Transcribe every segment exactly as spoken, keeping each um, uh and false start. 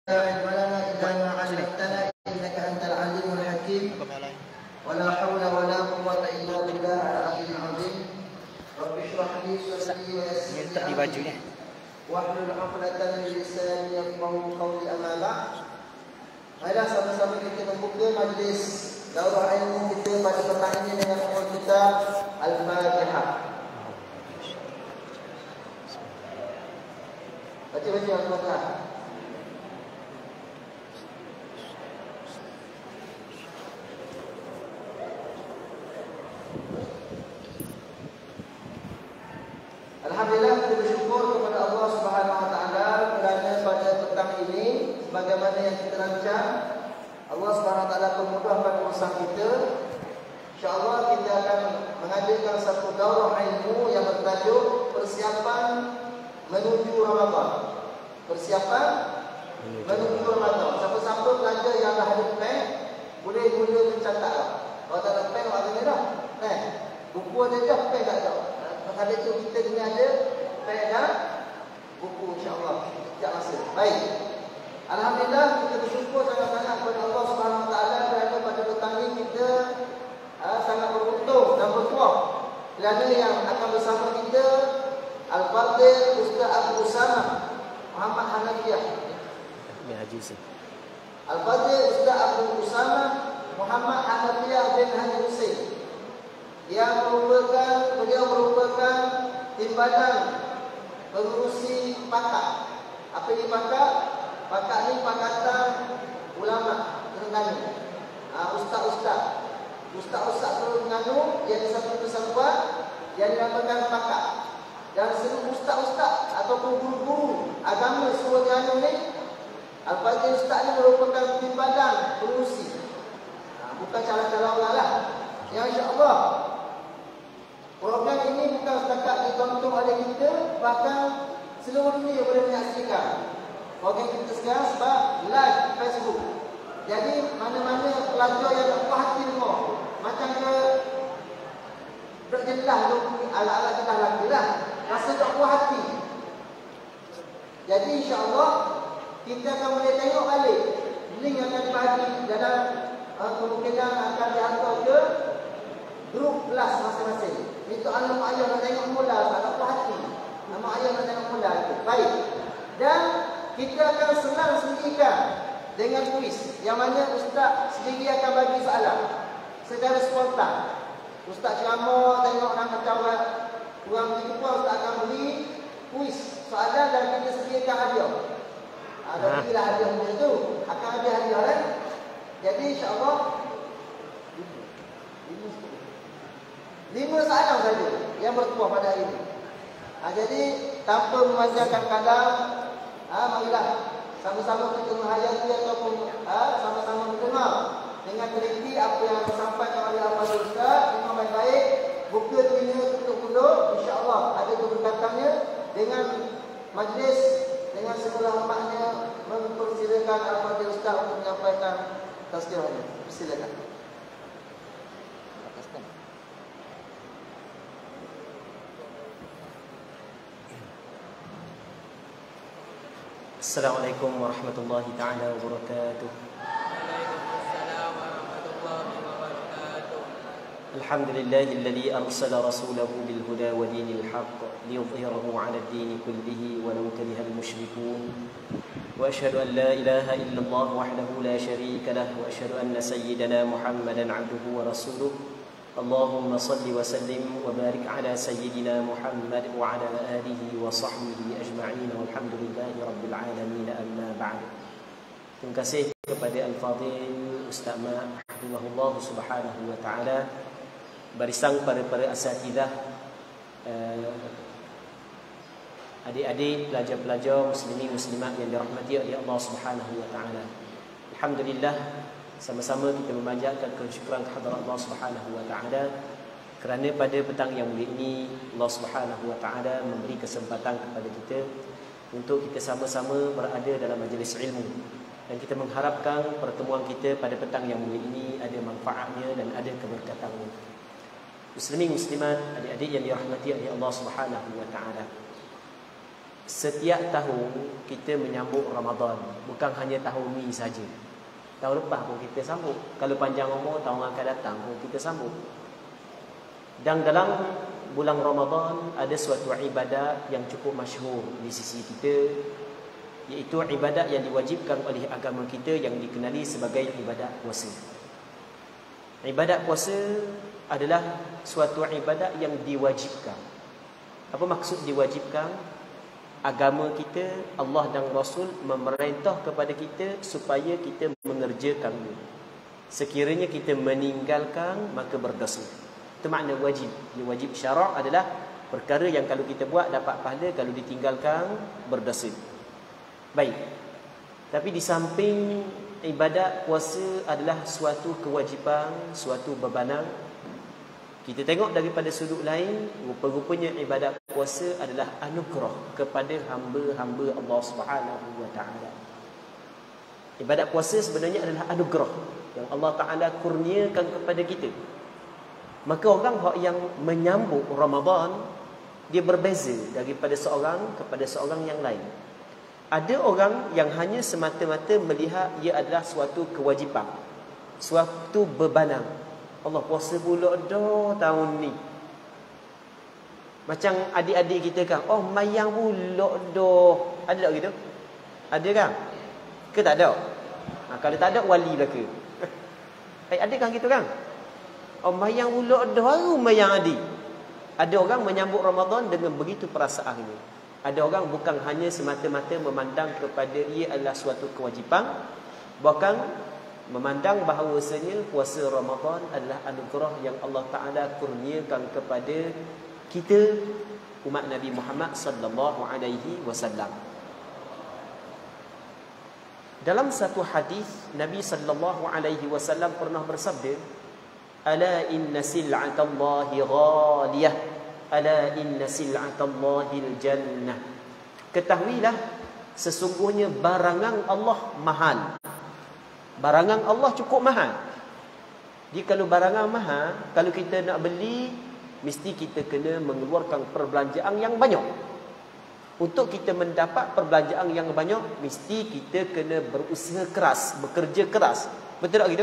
علم لنا إلا ما علمتنا إنك أنت العليم الحكيم ولا حول ولا قوة إلا بالله العلي العظيم رب اشرح لي صدري ويسر لي أمري واحلل عقدة من لساني يفقهوا قولي أما بعد. Marilah sama-sama kita membuka majlis daurah ilmu kita pada petang ini dengan umur kita Al-Fatihah. Baca-baca Al-Fatihah. Alhamdulillah, kita bersyukur kepada Allah Subhanahu wa taala kerana pada petang ini sebagaimana yang kita rancang, Allah Subhanahu wa taala memudahkan urusan kita. Insya-Allah kita akan mengadakan satu daurah ilmu yang bertajuk persiapan menuju Ramadan. Persiapan menuju Ramadan. Siapa-siapa pelajar yang dah ada pen, boleh mula mencatat. Kalau tak ada pen, ada ni dah. Pen. Buku ada dah, pen tak ada. Ada tu kita kena ada pen dan buku, insya-Allah setiap masa. Baik. Alhamdulillah, kita bersyukur sangat-sangat kepada Allah Subhanahu wa taala kerana pada petang ini kita uh, sangat beruntung dan bertuah kerana yang akan bersama kita Al-Fadhil Ustaz Abu Usama Muhammad Hanafiah. Al-Fadhil Ustaz Abu Usama Muhammad Hanafiah bin Haji Hussein, yang merupakan beliau merupakan timbalan pengurusi pakat. Apa ini pakat? Pakat ni pakatan ulama Terengganu. Ha, ustaz-ustaz. Ustaz-ustaz Terengganu yang di satu persatuan yang dinamakan pakat. Dan seluruh ustaz-ustaz ataupun guru-guru agama seluruh Terengganu ni, Al-Fadhil Ustaz ni merupakan timbalan pengurusi. Ha, bukan cara-cara orang lah. Yang insya-Allah program ini bukan setakat ditonton oleh kita, bahkan seluruh dunia boleh menyaksikan program kita sekarang sebab live Facebook. Jadi mana-mana pelajar yang tak puas hati dengar, macam ke berjelas tu alat-alat jelas lagi lah, rasa tak puas hati. Jadi insya-Allah kita akan boleh tengok balik link yang akan dibagi dalam uh, kemungkinan akan dihantar ke grup kelas masing-masing. Itu anak mak ayah nak tengok mula, tak ada puas hati. Anak mak ayah nak tengok mula itu. Baik. Dan kita akan senang sendirikan dengan kuis, yang mana ustaz sendiri akan bagi soalan secara spontan. Ustaz ceramah, tengok nak macam kurang begitu pun ustaz akan beri kuis soalan dan kita sediakan hadiah. Ada ha, berilah hadiah macam tu. Akan ada hadiah kan? Jadi insya-Allah lima soalan saja yang bertuah pada hari ini. Ha, jadi tanpa memanjangkan kadar, ha, marilah sama-sama kita menghayati ataupun ha, sama-sama mendengar dengan teliti apa yang disampaikan oleh Al-Fadhil Ustaz dengan baik-baik. Buka telinga, tutup mulut, insya-Allah ada keberkatannya. Dengan majlis, dengan segala hormatnya, mempersilakan Al-Fadhil Ustaz untuk menyampaikan tazkirahnya. Silakan. Assalamualaikum warahmatullahi taala wabarakatuh. Waalaikumsalam warahmatullahi wabarakatuh. Alhamdulillahilladzi arsala rasulahu bil huda wa dinil haqq liyudhhirahu 'ala ad-din kullihi walau karihal musyrikun. Wa asyhadu an la ilaha illallah wahdahu la syarika lah wa asyhadu anna sayyidana Muhammadan 'abduhu wa rasuluh. Allahumma salli wa sallim wa barik ala sayyidina Muhammad wa ala alihi wa sahbihi ajma'in walhamdulillahi rabbil alamin, amma ba'd. Terima kasih kepada Al-Fadhil Ustaz Ma' hafizahullah subhanahu wa ta'ala, barisang para para asatidah, adik-adik pelajar-pelajar muslimin muslimat yang dirahmati oleh Allah subhanahu wa ta'ala. Alhamdulillah, sama-sama kita memanjatkan kesyukuran kehadrat Allah Subhanahu wa taala kerana pada petang yang mulia ini Allah Subhanahu wa taala memberi kesempatan kepada kita untuk kita sama-sama berada dalam majlis ilmu, dan kita mengharapkan pertemuan kita pada petang yang mulia ini ada manfaatnya dan ada keberkatannya. Muslimin muslimat, adik-adik yang dirahmati oleh Allah Subhanahu wa taala, setiap tahun kita menyambut Ramadan, bukan hanya tahun ni saja. Tahun lepas pun kita sambut. Kalau panjang umur, tahun akan datang pun kita sambut. Dan dalam bulan Ramadan ada suatu ibadat yang cukup masyhur di sisi kita, iaitu ibadat yang diwajibkan oleh agama kita yang dikenali sebagai ibadat puasa. Ibadat puasa adalah suatu ibadat yang diwajibkan. Apa maksud diwajibkan? Agama kita, Allah dan Rasul memerintah kepada kita supaya kita mengerjakannya. Sekiranya kita meninggalkan, maka berdosa. Itu makna wajib. Wajib syarak adalah perkara yang kalau kita buat dapat pahala, kalau ditinggalkan berdosa. Baik. Tapi di samping ibadat puasa adalah suatu kewajipan, suatu bebanan, kita tengok daripada sudut lain, rupa-rupanya ibadat puasa adalah anugerah kepada hamba-hamba Allah Subhanahu wa taala. Ibadat puasa sebenarnya adalah anugerah yang Allah Taala kurniakan kepada kita. Maka orang yang menyambut Ramadan, dia berbeza daripada seorang kepada seorang yang lain. Ada orang yang hanya semata-mata melihat ia adalah suatu kewajipan, suatu bebanan. Allah puasa pula dah tahun ni. Macam adik-adik kita kan, oh mayang pula dah. Ada tak gitu? Ada kan? Ke tak ada? Ha, kalau tak ada, wali lah ke? Eh, ada kan gitu kan? Oh mayang pula dah, baru mayang adik. Ada orang menyambut Ramadan dengan begitu perasaannya. Ada orang bukan hanya semata-mata memandang kepada ia adalah suatu kewajipan, bahkan memandang bahawasanya puasa Ramadan adalah anugerah yang Allah Ta'ala kurniakan kepada kita, umat Nabi Muhammad sallallahu alaihi wasallam. Dalam satu hadis Nabi sallallahu alaihi wasallam pernah bersabda, "Ala inna sil'atallahi ghaliyah, ala inna sil'atallahil jannah." Ketahuilah sesungguhnya barangan Allah mahal. Barangan Allah cukup mahal. Jadi kalau barangan mahal, kalau kita nak beli, mesti kita kena mengeluarkan perbelanjaan yang banyak. Untuk kita mendapat perbelanjaan yang banyak, mesti kita kena berusaha keras, bekerja keras. Betul tak gitu?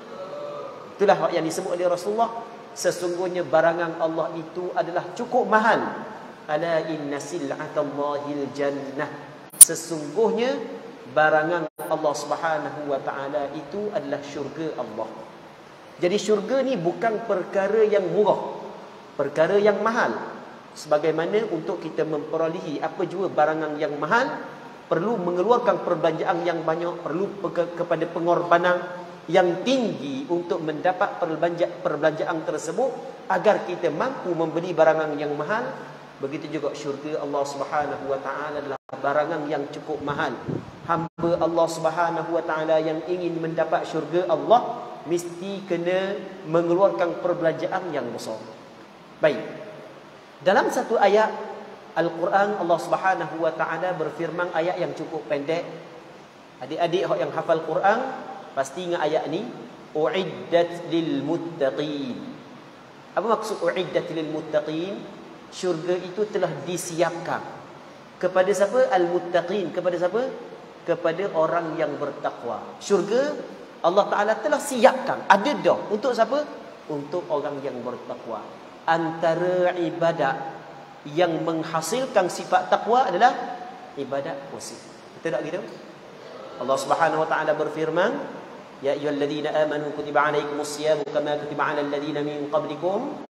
Itulah yang disebut oleh Rasulullah. Sesungguhnya barangan Allah itu adalah cukup mahal. Ala inna sil'atallahil jannah. Sesungguhnya barangan Allah Subhanahu wa taala itu adalah syurga Allah. Jadi syurga ni bukan perkara yang murah, perkara yang mahal. Sebagaimana untuk kita memperolehi apa jua barangan yang mahal, perlu mengeluarkan perbelanjaan yang banyak, perlu ke- kepada pengorbanan yang tinggi untuk mendapat perbelanjaan, perbelanjaan tersebut agar kita mampu membeli barangan yang mahal. Begitu juga syurga Allah Subhanahu wa taala adalah barangan yang cukup mahal. Hamba Allah Subhanahu wa taala yang ingin mendapat syurga Allah mesti kena mengeluarkan perbelanjaan yang besar. Baik. Dalam satu ayat Al-Quran, Allah Subhanahu wa taala berfirman, ayat yang cukup pendek. Adik-adik yang hafal Quran pasti ingat ayat ni, uiddat lil muttaqin. Apa maksud uiddat lil muttaqin? Syurga itu telah disiapkan kepada siapa? Al-muttaqin. Kepada siapa? Kepada orang yang bertakwa. Syurga Allah Ta'ala telah siapkan, ada dah. Untuk siapa? Untuk orang yang bertakwa. Antara ibadat yang menghasilkan sifat takwa adalah ibadat puasa. Betul tak gitu? Allah Subhanahu wa taala berfirman, ya ayyuhalladzina amanu kutiba alaikumus siyamu kama kutiba alal ladzina min qablikum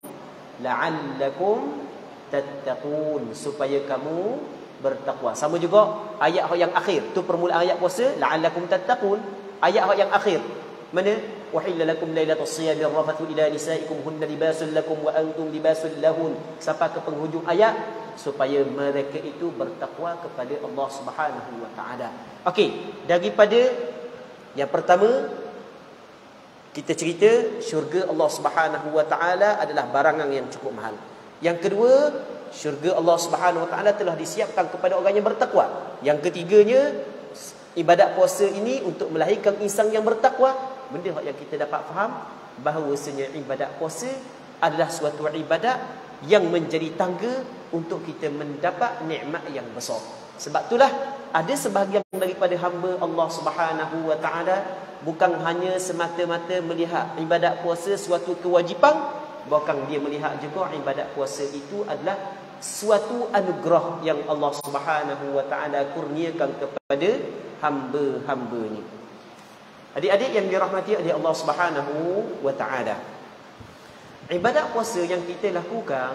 la'allakum tattaqun, supaya kamu bertakwa. Sama juga ayat yang akhir, tu permulaan ayat puasa, la'allakum tattaqun. Ayat yang akhir mana? Uhilla lakum lailatus siyami rafathu ila nisaikum hunna libasul lakum wa antum libasul lahun, sampai ke penghujung ayat, supaya mereka itu bertakwa kepada Allah Subhanahu wa taala. Okey, daripada yang pertama kita cerita syurga Allah Subhanahu wa taala adalah barangan yang cukup mahal. Yang kedua, syurga Allah Subhanahu wa taala telah disiapkan kepada orang yang bertakwa. Yang ketiganya, ibadat puasa ini untuk melahirkan insan yang bertakwa. Benda yang kita dapat faham bahawasanya ibadat puasa adalah suatu ibadat yang menjadi tangga untuk kita mendapat nikmat yang besar. Sebab itulah ada sebahagian daripada hamba Allah Subhanahu wa taala bukan hanya semata-mata melihat ibadat puasa suatu kewajipan, bahkan dia melihat juga ibadat puasa itu adalah suatu anugerah yang Allah Subhanahu wa taala kurniakan kepada hamba-hambanya. Adik-adik yang dirahmati oleh Allah Subhanahu wa taala, ibadat puasa yang kita lakukan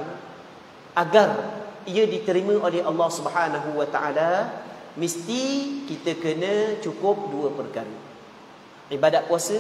agar ia diterima oleh Allah Subhanahu wa taala, mesti kita kena cukup dua perkara. Ibadat puasa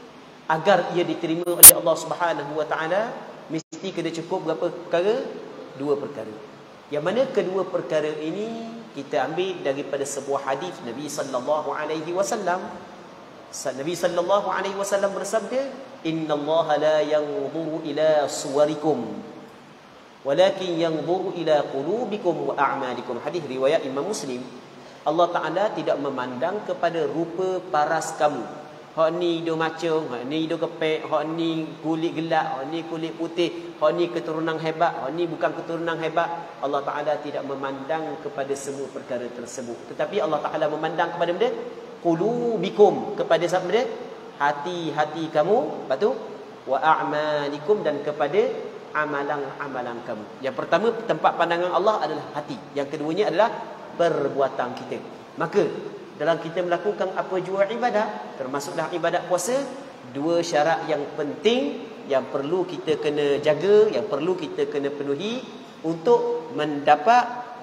agar ia diterima oleh Allah Subhanahu wa taala mesti kena cukup berapa perkara? Dua perkara. Yang mana kedua perkara ini kita ambil daripada sebuah hadis Nabi sallallahu alaihi wasallam. Nabi sallallahu alaihi wasallam bersabda, "Innallaha la yanzuru ila suwarikum walakin yanzuru ila qulubikum wa a'malikum." Hadis riwayat Imam Muslim. Allah Taala tidak memandang kepada rupa paras kamu. Hak ni hidung macung, hak ni hidung kepek, hak ni kulit gelap, hak ni kulit putih, hak ni keturunan hebat, hak ni bukan keturunan hebat. Allah Taala tidak memandang kepada semua perkara tersebut. Tetapi Allah Taala memandang kepada benda qulubikum, kepada siapa dia? Hati-hati kamu, lepas tu wa a'malikum, dan kepada amalan-amalan kamu. Yang pertama, tempat pandangan Allah adalah hati. Yang keduanya adalah perbuatan kita. Maka dalam kita melakukan apa jua ibadat, termasuklah ibadat puasa, dua syarat yang penting yang perlu kita kena jaga, yang perlu kita kena penuhi untuk mendapat,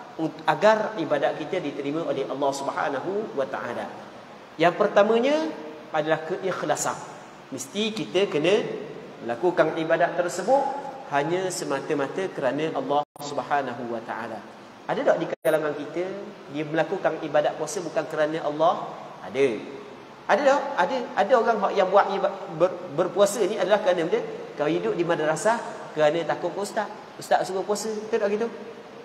agar ibadat kita diterima oleh Allah Subhanahu wa taala. Yang pertamanya adalah keikhlasan. Mesti kita kena melakukan ibadat tersebut hanya semata-mata kerana Allah Subhanahu wa taala. Ada tak di kalangan kita dia melakukan ibadat puasa bukan kerana Allah? Ada. Ada tak? Ada. Ada orang yang buat ber, berpuasa ni adalah kerana dia kau hidup di madrasah kerana takut ke ustaz. Ustaz suruh puasa. Betul tak gitu?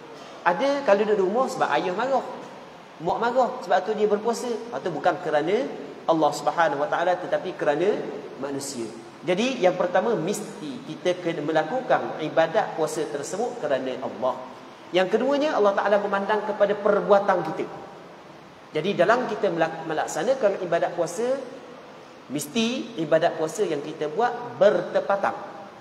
Ada kalau duduk di rumah sebab ayah marah, mak marah, sebab tu dia berpuasa. Atau bukan kerana Allah Subhanahu wa taala tetapi kerana manusia. Jadi yang pertama, mesti kita kena melakukan ibadat puasa tersebut kerana Allah. Yang keduanya, Allah Ta'ala memandang kepada perbuatan kita. Jadi dalam kita melaksanakan ibadat puasa, mesti ibadat puasa yang kita buat bertepatan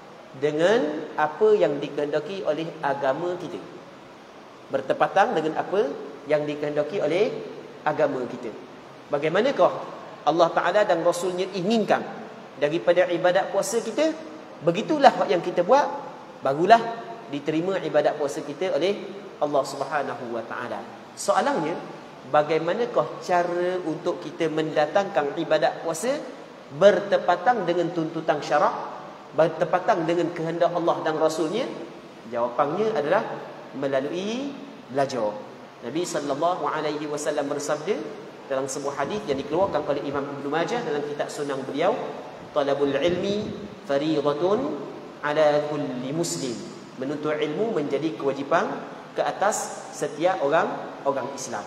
dengan apa yang dikehendaki oleh agama kita. Bertepatan dengan apa yang dikehendaki oleh agama kita. Bagaimanakah Allah Ta'ala dan Rasulnya inginkan daripada ibadat puasa kita, begitulah yang kita buat, barulah diterima ibadat puasa kita oleh Allah Subhanahu wa taala. Soalannya, bagaimanakah cara untuk kita mendatangkan ibadat puasa bertepatan dengan tuntutan syarak, bertepatan dengan kehendak Allah dan Rasulnya? Jawapannya adalah melalui belajar. Nabi sallallahu alaihi wasallam bersabda dalam sebuah hadis yang dikeluarkan oleh Imam Ibnu Majah dalam kitab Sunan beliau, talabul ilmi fariidatun ala kulli muslim. Menuntut ilmu menjadi kewajipan ke atas setiap orang orang Islam.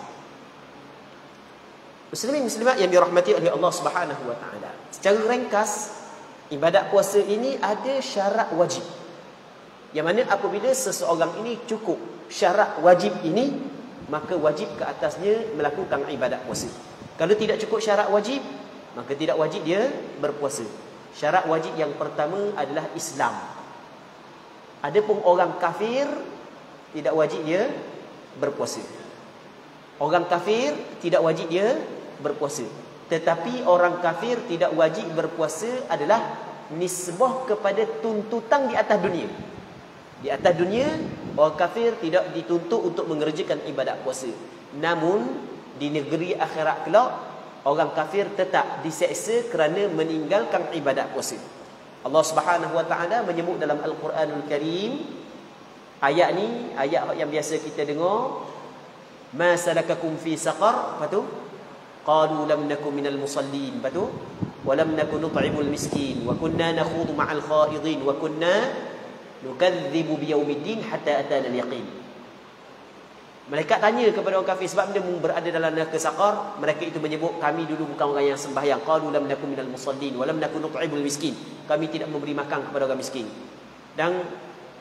Muslimin muslimat yang dirahmati oleh Allah Subhanahu wa taala. Secara ringkas, ibadat puasa ini ada syarat wajib. Yang mana apabila seseorang ini cukup syarat wajib ini, maka wajib ke atasnya melakukan ibadat puasa. Kalau tidak cukup syarat wajib, maka tidak wajib dia berpuasa. Syarat wajib yang pertama adalah Islam. Adapun orang kafir tidak wajib dia berpuasa. Orang kafir tidak wajib dia berpuasa. Tetapi orang kafir tidak wajib berpuasa adalah nisbah kepada tuntutan di atas dunia. Di atas dunia, orang kafir tidak dituntut untuk mengerjakan ibadat puasa. Namun di negeri akhirat kelak, orang kafir tetap diseksa kerana meninggalkan ibadat puasa. Allah Subhanahu wa taala menyebut dalam Al-Quranul Karim, ayat ni ayat yang biasa kita dengar, ma salakakum fi saqar, patu qalu lam nakum minal musallin, patu wa lam nakun nut'imul miskin wa kunna nakhudu ma'al khaidin wa kunna nukadzibu biyaumiddin hatta atana al-yaqin. Mereka tanya kepada orang kafir sebab dia berada dalam neraka saqar, mereka itu menyebut kami dulu bukan orang yang sembahyang. Qalu lam nakum minal musallin wa lam nakun nut'imul miskin. Kami tidak memberi makan kepada orang miskin. Dan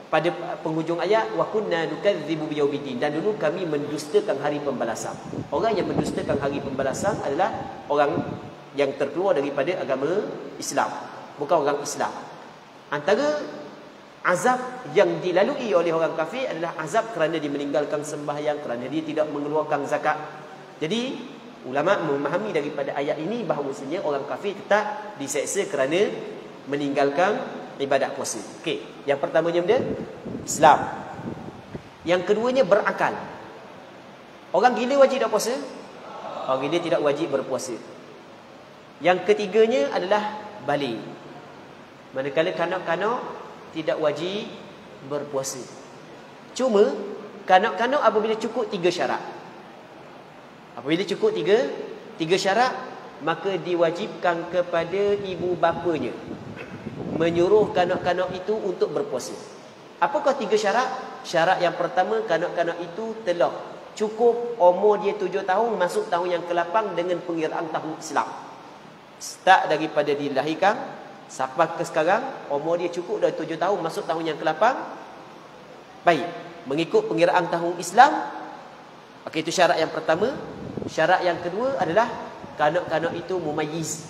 pada penghujung ayat, wa kunna nukadzibu biyaumiddin, dan dulu kami mendustakan hari pembalasan. Orang yang mendustakan hari pembalasan adalah orang yang terkeluar daripada agama Islam, bukan orang Islam. Antara azab yang dilalui oleh orang kafir adalah azab kerana dia meninggalkan sembahyang, kerana dia tidak mengeluarkan zakat. Jadi ulama memahami daripada ayat ini bahawasanya orang kafir tetap diseksa kerana meninggalkan ibadat puasa. Okey, yang pertamanya benda Islam. Yang keduanya berakal. Orang gila wajib tak puasa? Orang gila tidak wajib berpuasa. Yang ketiganya adalah balik. Manakala kanak-kanak tidak wajib berpuasa. Cuma kanak-kanak apabila cukup tiga syarat. Apabila cukup tiga tiga syarat, maka diwajibkan kepada ibu bapanya menyuruh kanak-kanak itu untuk berpuasa. Apakah tiga syarat? Syarat yang pertama, kanak-kanak itu telah cukup umur dia tujuh tahun, masuk tahun yang ke lapan dengan pengiraan tahun Islam. Start daripada dilahirkan sampai ke sekarang, umur dia cukup dah tujuh tahun, masuk tahun yang ke lapan. Baik, mengikut pengiraan tahun Islam. Okey, itu syarat yang pertama. Syarat yang kedua adalah kanak-kanak itu mumayyiz.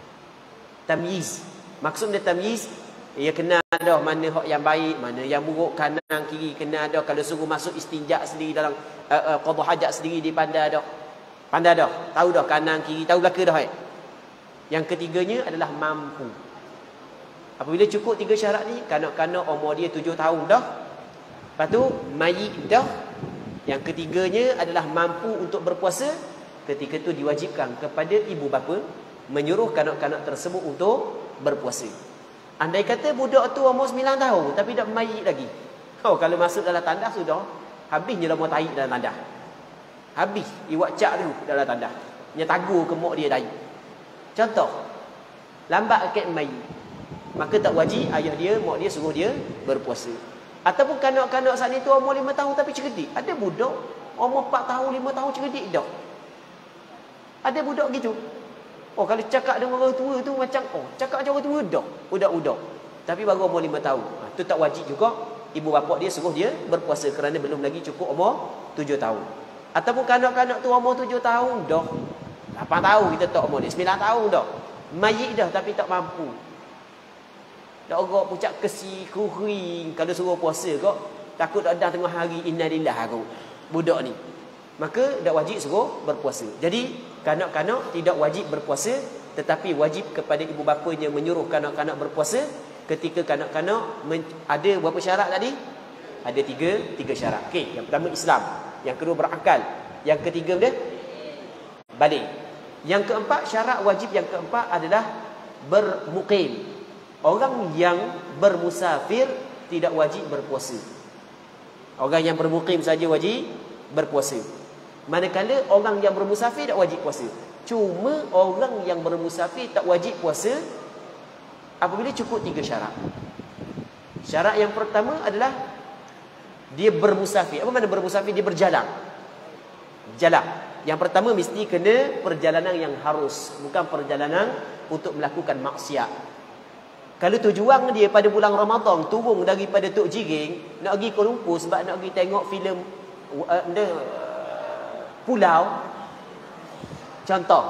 Tamyiz. Maksud dia tamyiz, ia kena dah mana hak yang baik, mana yang buruk, kanan kiri kena dah. Kalau suruh masuk istinja sendiri dalam uh, uh, qada hajat sendiri dia pandai dah. Pandai dah, tahu dah kanan kiri, tahu belaka dah. Eh? Yang ketiganya adalah mampu. Apabila cukup tiga syarat ni, kanak-kanak umur dia tujuh tahun dah. Lepas tu mayit dah. Yang ketiganya adalah mampu untuk berpuasa. Ketika tu diwajibkan kepada ibu bapa menyuruh kanak-kanak tersebut untuk berpuasa. Andai kata budak tu umur sembilan tahun tapi dah mayit lagi. Oh, kalau masuk dalam tandas sudah habisnya lama tahi dalam tandas. Habis iwak cak dulu dalam tandas. Nya tagur ke mak dia tahi. Contoh, lambat akad mayit, maka tak wajib ayah dia, mak dia suruh dia berpuasa. Ataupun kanak-kanak saat itu umur lima tahun tapi cerdik. Ada budak umur empat tahun, lima tahun cerdik dah. Ada budak gitu. Oh, kalau cakap dengan orang tua tu macam, oh, cakap macam orang tua dah, budak-budak. Tapi baru umur lima tahun. Ha, tu tak wajib juga ibu bapa dia suruh dia berpuasa kerana belum lagi cukup umur tujuh tahun. Ataupun kanak-kanak tu umur tujuh tahun dah. lapan tahun kita tak umur dia, sembilan tahun dah. Mayit dah tapi tak mampu. Dak ogok pucak kesi kuring kalau suruh puasa kok takut dak datang tengah hari innalillah aku budak ni. Maka dak wajib suruh berpuasa. Jadi kanak-kanak tidak wajib berpuasa, tetapi wajib kepada ibu bapanya menyuruh kanak-kanak berpuasa ketika kanak-kanak ada berapa syarat tadi? Ada tiga, tiga syarat. Okey, yang pertama Islam, yang kedua berakal, yang ketiga dia balik. Yang keempat, syarat wajib yang keempat adalah bermukim. Orang yang bermusafir tidak wajib berpuasa. Orang yang bermukim saja wajib berpuasa. Manakala orang yang bermusafir tak wajib puasa. Cuma orang yang bermusafir tak wajib puasa apabila cukup tiga syarat. Syarat yang pertama adalah dia bermusafir. Apa makna bermusafir? Dia berjalan. Jalan. Yang pertama mesti kena perjalanan yang harus, bukan perjalanan untuk melakukan maksiat. Kalau tujuan dia pada bulan Ramadan turun daripada Tok Jiring nak pergi Kuala Lumpur sebab nak pergi tengok filem uh, pulau. Contoh.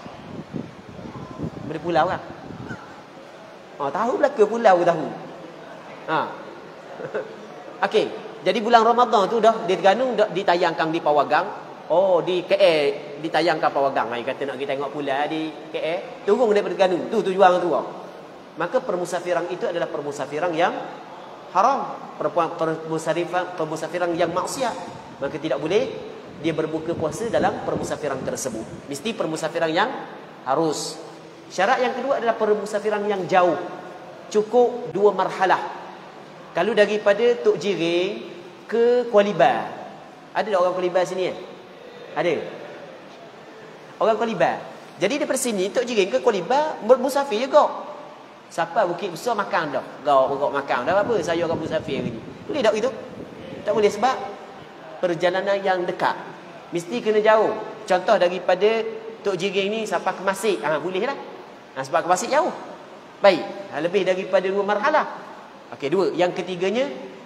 Benda pulau kan? Oh, tahu belaka pulau tahu. Ha. Okey, jadi bulan Ramadan tu dah di Terengganu dah ditayangkan di Pawagang. Oh, di K L ditayangkan Pawagang. Ai kata nak pergi tengok pulau di K L, turun daripada Terengganu. Tu tujuan tu. Maka permusafiran itu adalah permusafiran yang haram, permusafiran permusafiran yang maksiat. Maka tidak boleh dia berbuka puasa dalam permusafiran tersebut. Mesti permusafiran yang harus. Syarat yang kedua adalah permusafiran yang jauh. Cukup dua marhalah. Kalau daripada Tok Jiring ke Kuala Libar. Ada tak orang Kuala Libar sini eh? Ada. Orang Kuala Libar. Jadi daripada sini Tok Jiring ke Kuala Libar bermusafir juga. Siapa Bukit Besar makan dah. Gawak-gawak makan dah apa? Saya orang musafir hari ni. Boleh tak itu? Tak boleh sebab perjalanan yang dekat. Mesti kena jauh. Contoh daripada Tok Jiring ni sampai ke Masjid. Ha, boleh lah. Ha, sebab ke Masjid jauh. Baik. Ha, lebih daripada dua marhalah. Okey, dua. Yang ketiganya,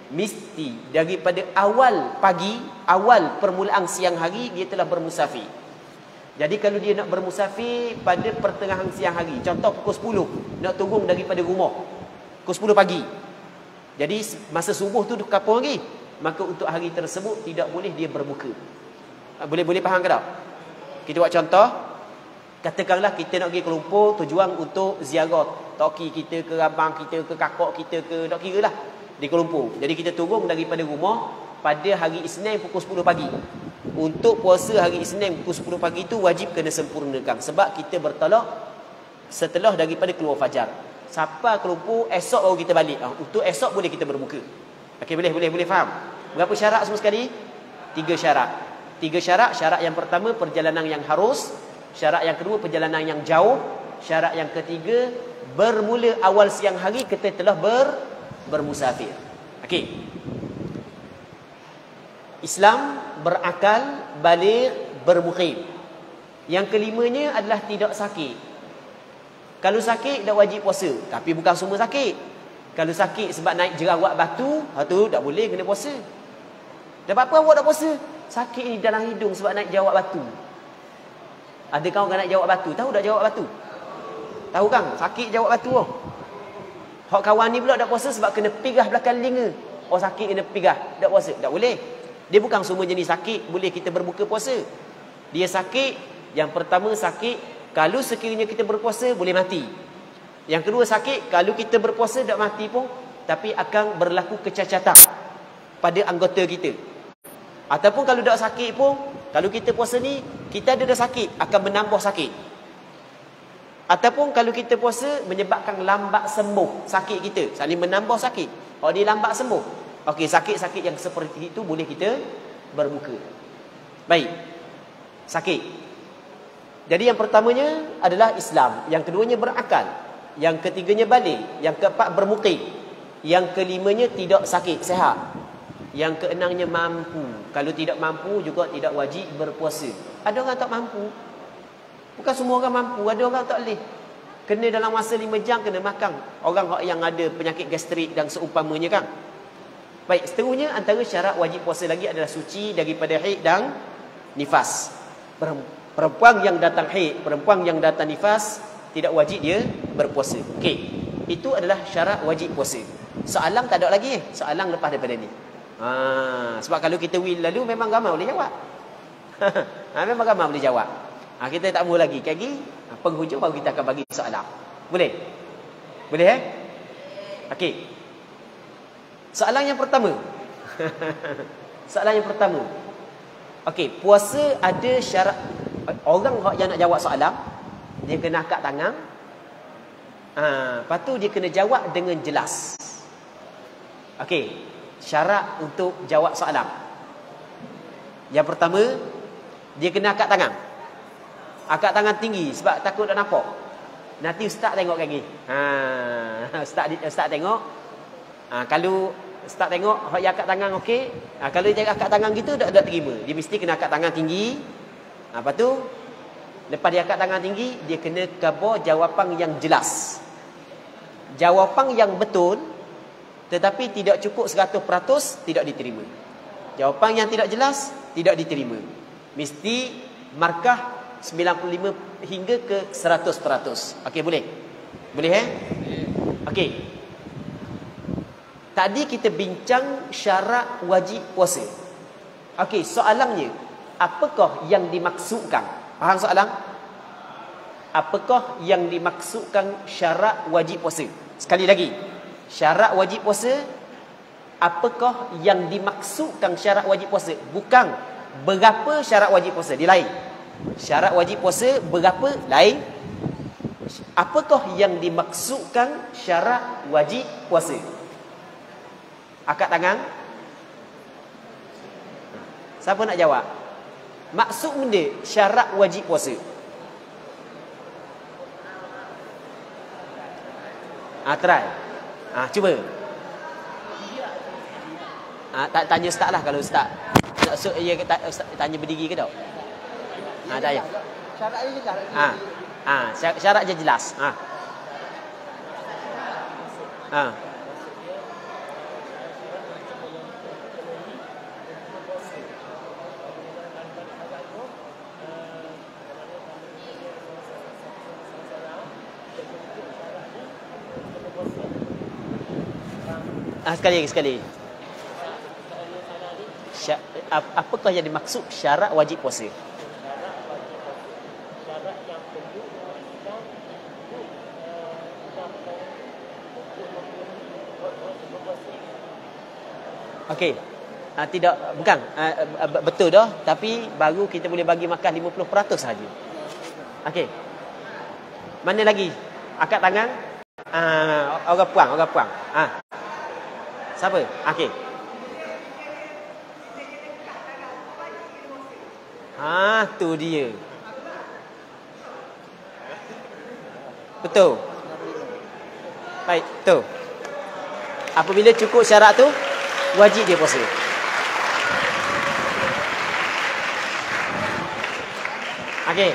mesti daripada awal pagi, awal permulaan siang hari dia telah bermusafir. Jadi kalau dia nak bermusafir pada pertengahan siang hari, contoh pukul sepuluh, nak turun daripada rumah pukul sepuluh pagi. Jadi masa subuh tu kapur lagi, maka untuk hari tersebut tidak boleh dia berbuka. Boleh-boleh faham ke tak? Kita buat contoh, katakanlah kita nak pergi ke Lumpur, tujuan untuk ziarah toki kita ke, abang kita ke, kakak kita ke, tak kira lah, di Kuala Lumpur. Jadi kita turun daripada rumah pada hari Isnin pukul sepuluh pagi. Untuk puasa hari Isnin pukul sepuluh pagi itu wajib kena sempurnakan, sebab kita bertolak setelah daripada keluar fajar. Sampai ke Lumpur, esok baru kita balik. Ha, untuk esok boleh kita berbuka. Okey, boleh, boleh, boleh faham? Berapa syarat semua sekali? Tiga syarat. Tiga syarat. Syarat yang pertama, perjalanan yang harus. Syarat yang kedua, perjalanan yang jauh. Syarat yang ketiga, bermula awal siang hari kita telah ber, bermusafir. Okey. Islam berakal, baligh, bermukim. Yang kelimanya adalah tidak sakit. Kalau sakit dah wajib puasa, tapi bukan semua sakit. Kalau sakit sebab naik jerawat batu, ha tu tak boleh kena puasa. Dapat apa awak tak puasa? Sakit ni dalam hidung sebab naik jerawat batu. Ada kawan kan naik jerawat batu? Tahu tak jerawat batu? Tahu kan? Sakit jerawat batu oh. Hak kawan ni pula tak puasa sebab kena pigah belakang telinga. Oh sakit kena pigah, tak puasa. Tak boleh. Dia bukan semua jenis sakit boleh kita berbuka puasa. Dia sakit, yang pertama sakit kalau sekiranya kita berpuasa boleh mati. Yang kedua sakit kalau kita berpuasa tak mati pun, tapi akan berlaku kecacatan pada anggota kita. Ataupun kalau tak sakit pun, kalau kita puasa ni kita ada dah sakit, akan menambah sakit. Ataupun kalau kita puasa menyebabkan lambat sembuh sakit kita, saling menambah sakit. Oh dia lambat sembuh. Okey, sakit-sakit yang seperti itu boleh kita berbuka. Baik. Sakit. Jadi yang pertamanya adalah Islam, yang keduanya berakal, yang ketiganya balik, yang keempat bermukim, yang kelimanya tidak sakit, sehat, yang keenamnya mampu. Kalau tidak mampu juga tidak wajib berpuasa. Ada orang tak mampu. Bukan semua orang mampu, ada orang tak boleh. Kena dalam masa lima jam kena makan. Orang yang ada penyakit gastrik dan seumpamanya kan. Baik, seterusnya antara syarat wajib puasa lagi adalah suci daripada haid dan nifas. Perempuan yang datang haid, perempuan yang datang nifas tidak wajib dia berpuasa. Okey. Itu adalah syarat wajib puasa. Soalan tak ada lagi eh. Soalan lepas daripada ni. Ha, sebab kalau kita will lalu memang ramai boleh jawab. ha, memang ramai boleh jawab. Ha, kita tak mau lagi. Lagi penghujung baru kita akan bagi soalan. Boleh? Boleh eh? Okey. Soalan yang pertama. Soalan yang pertama. Okey, puasa ada syarat. Orang yang nak jawab soalan, dia kena angkat tangan. Ha, lepas tu dia kena jawab dengan jelas. Okey, syarat untuk jawab soalan. Yang pertama, dia kena angkat tangan. Angkat tangan tinggi sebab takut tak nampak. Nanti ustaz tengok lagi. Ha, ustaz ustaz tengok. Ha, kalau ustaz tengok hak yang angkat tangan okey. Ha, kalau dia angkat tangan gitu tak tak terima. Dia mesti kena angkat tangan tinggi. Ha, lepas tu lepas dia angkat tangan tinggi, dia kena khabar jawapan yang jelas. Jawapan yang betul tetapi tidak cukup seratus peratus tidak diterima. Jawapan yang tidak jelas tidak diterima. Mesti markah sembilan puluh lima hingga ke seratus peratus. Okey, boleh? Boleh eh? Okey. Tadi kita bincang syarat wajib puasa. Okey, soalannya, apakah yang dimaksudkan? Faham soalan? Apakah yang dimaksudkan syarat wajib puasa? Sekali lagi. Syarat wajib puasa, apakah yang dimaksudkan syarat wajib puasa? Bukan berapa syarat wajib puasa, dia lain. Syarat wajib puasa berapa, lain. Apakah yang dimaksudkan syarat wajib puasa? Angkat tangan. Siapa nak jawab? Maksud benda syarat wajib puasa. Ah, try. Ah, cuba. Ah, tak tanya ustaz lah kalau ustaz. Nak so, ya tanya berdiri ke tak? Ah, tak ya. Syarat ini syarat. Ah. Ah, syarat je jelas. Ah. Ah. Ah, sekali lagi, sekali. Sya- ap- apakah yang dimaksud syarat wajib puasa? Okey. Uh, tidak, bukan. Uh, uh, betul dah. Tapi baru kita boleh bagi makan lima puluh peratus saja. Okey. Mana lagi? Angkat tangan. Uh, orang puang, orang puang. Ah. Siapa? Okey. Ah, tu dia. Betul. Baik, betul. Apabila cukup syarat tu, wajib dia puasa. Okey.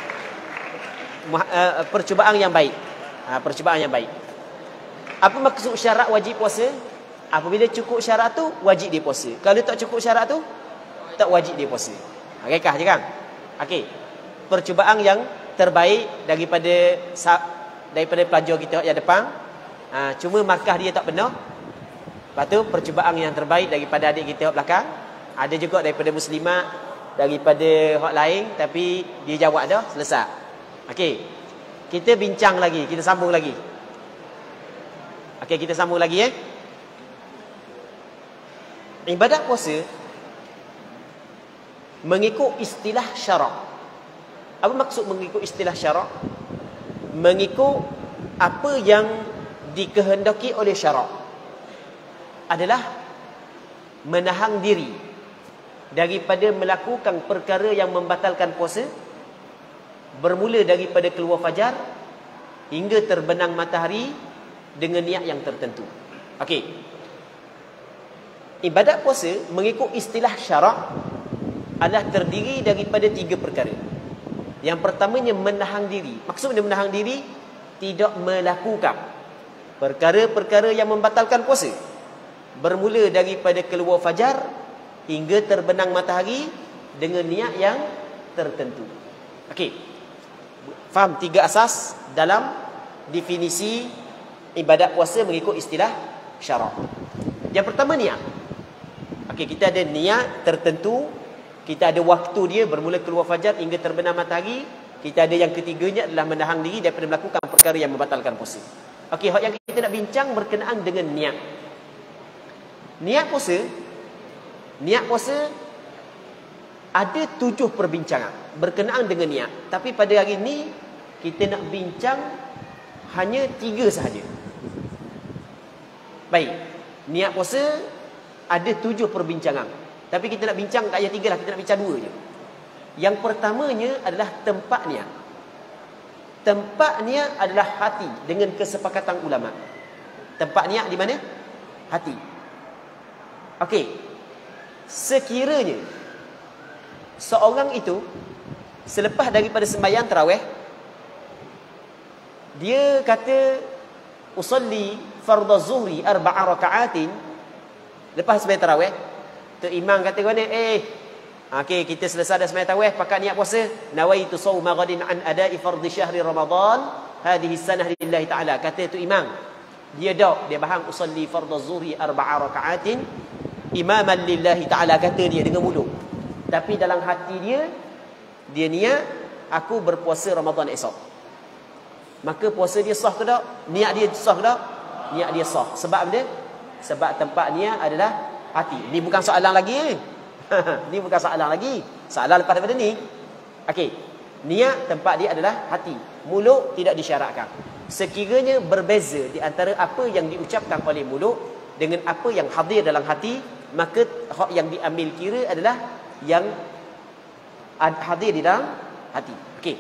Uh, percubaan yang baik. Uh, percubaan yang baik. Apa maksud syarat wajib puasa? Apabila cukup syarat tu, wajib dia puasa. Kalau tak cukup syarat tu, tak wajib dia puasa. Okey kah je kan? Okey. Percubaan yang terbaik daripada daripada pelajar kita yang depan. Uh, cuma markah dia tak benar. Lepas tu percubaan yang terbaik daripada adik kita belakang. Ada juga daripada muslimat, daripada hak lain, tapi dia jawab dah, selesai. Okey. Kita bincang lagi, kita sambung lagi. Okey, kita sambung lagi eh. Ibadat puasa mengikut istilah syarak. Apa maksud mengikut istilah syarak? Mengikut apa yang dikehendaki oleh syarak adalah menahan diri daripada melakukan perkara yang membatalkan puasa, bermula daripada keluar fajar hingga terbenam matahari dengan niat yang tertentu. Okey. Ibadat puasa mengikut istilah syarak adalah terdiri daripada tiga perkara. Yang pertamanya menahan diri. Maksudnya menahan diri tidak melakukan perkara-perkara yang membatalkan puasa, bermula daripada keluar fajar hingga terbenam matahari dengan niat yang tertentu. Okey. Faham tiga asas dalam definisi ibadat puasa mengikut istilah syarak. Yang pertama niat. Okey, kita ada niat tertentu, kita ada waktu dia bermula keluar fajar hingga terbenam matahari. Kita ada yang ketiganya adalah menahan diri daripada melakukan perkara yang membatalkan puasa. Okey, hak yang kita nak bincang berkenaan dengan niat. Niat puasa, niat puasa ada tujuh perbincangan berkenaan dengan niat. Tapi pada hari ini kita nak bincang hanya tiga sahaja. Baik, niat puasa ada tujuh perbincangan. Tapi kita nak bincang kat ayat tiga lah, kita nak bincang dua je. Yang pertamanya adalah tempat niat. Tempat niat adalah hati dengan kesepakatan ulama. Tempat niat di mana? Hati. Okey. Sekiranya seorang itu selepas daripada sembahyang tarawih, dia kata usalli fardhu zuhri arba'a raka'atin, lepas sembahyang tarawih, tu imam kata mana? Eh, okey, kita selesai dah sembahyang tarawih, pakat niat puasa, nawaitu shauma ghadin an ada'i fardhi syahri ramadan hadhihi sanah lillahi ta'ala. Kata tu imam, dia dak dia faham usalli fardhu zuhri arba'a raka'atin imaman lillahi ta'ala, kata dia dengan mulut. Tapi dalam hati dia, dia niat aku berpuasa Ramadan esok. Maka puasa dia sah ke tak? Niat dia sah ke tak? Niat dia sah. Sebab dia? Sebab tempat niat adalah hati. Ni bukan soalan lagi. Ni bukan soalan lagi. Soalan lepas daripada ni. Okey. Niat tempat dia adalah hati. Mulut tidak disyaratkan. Sekiranya berbeza di antara apa yang diucapkan oleh mulut dengan apa yang hadir dalam hati, maka hak yang diambil kira adalah yang hadir di dalam hati. Okey.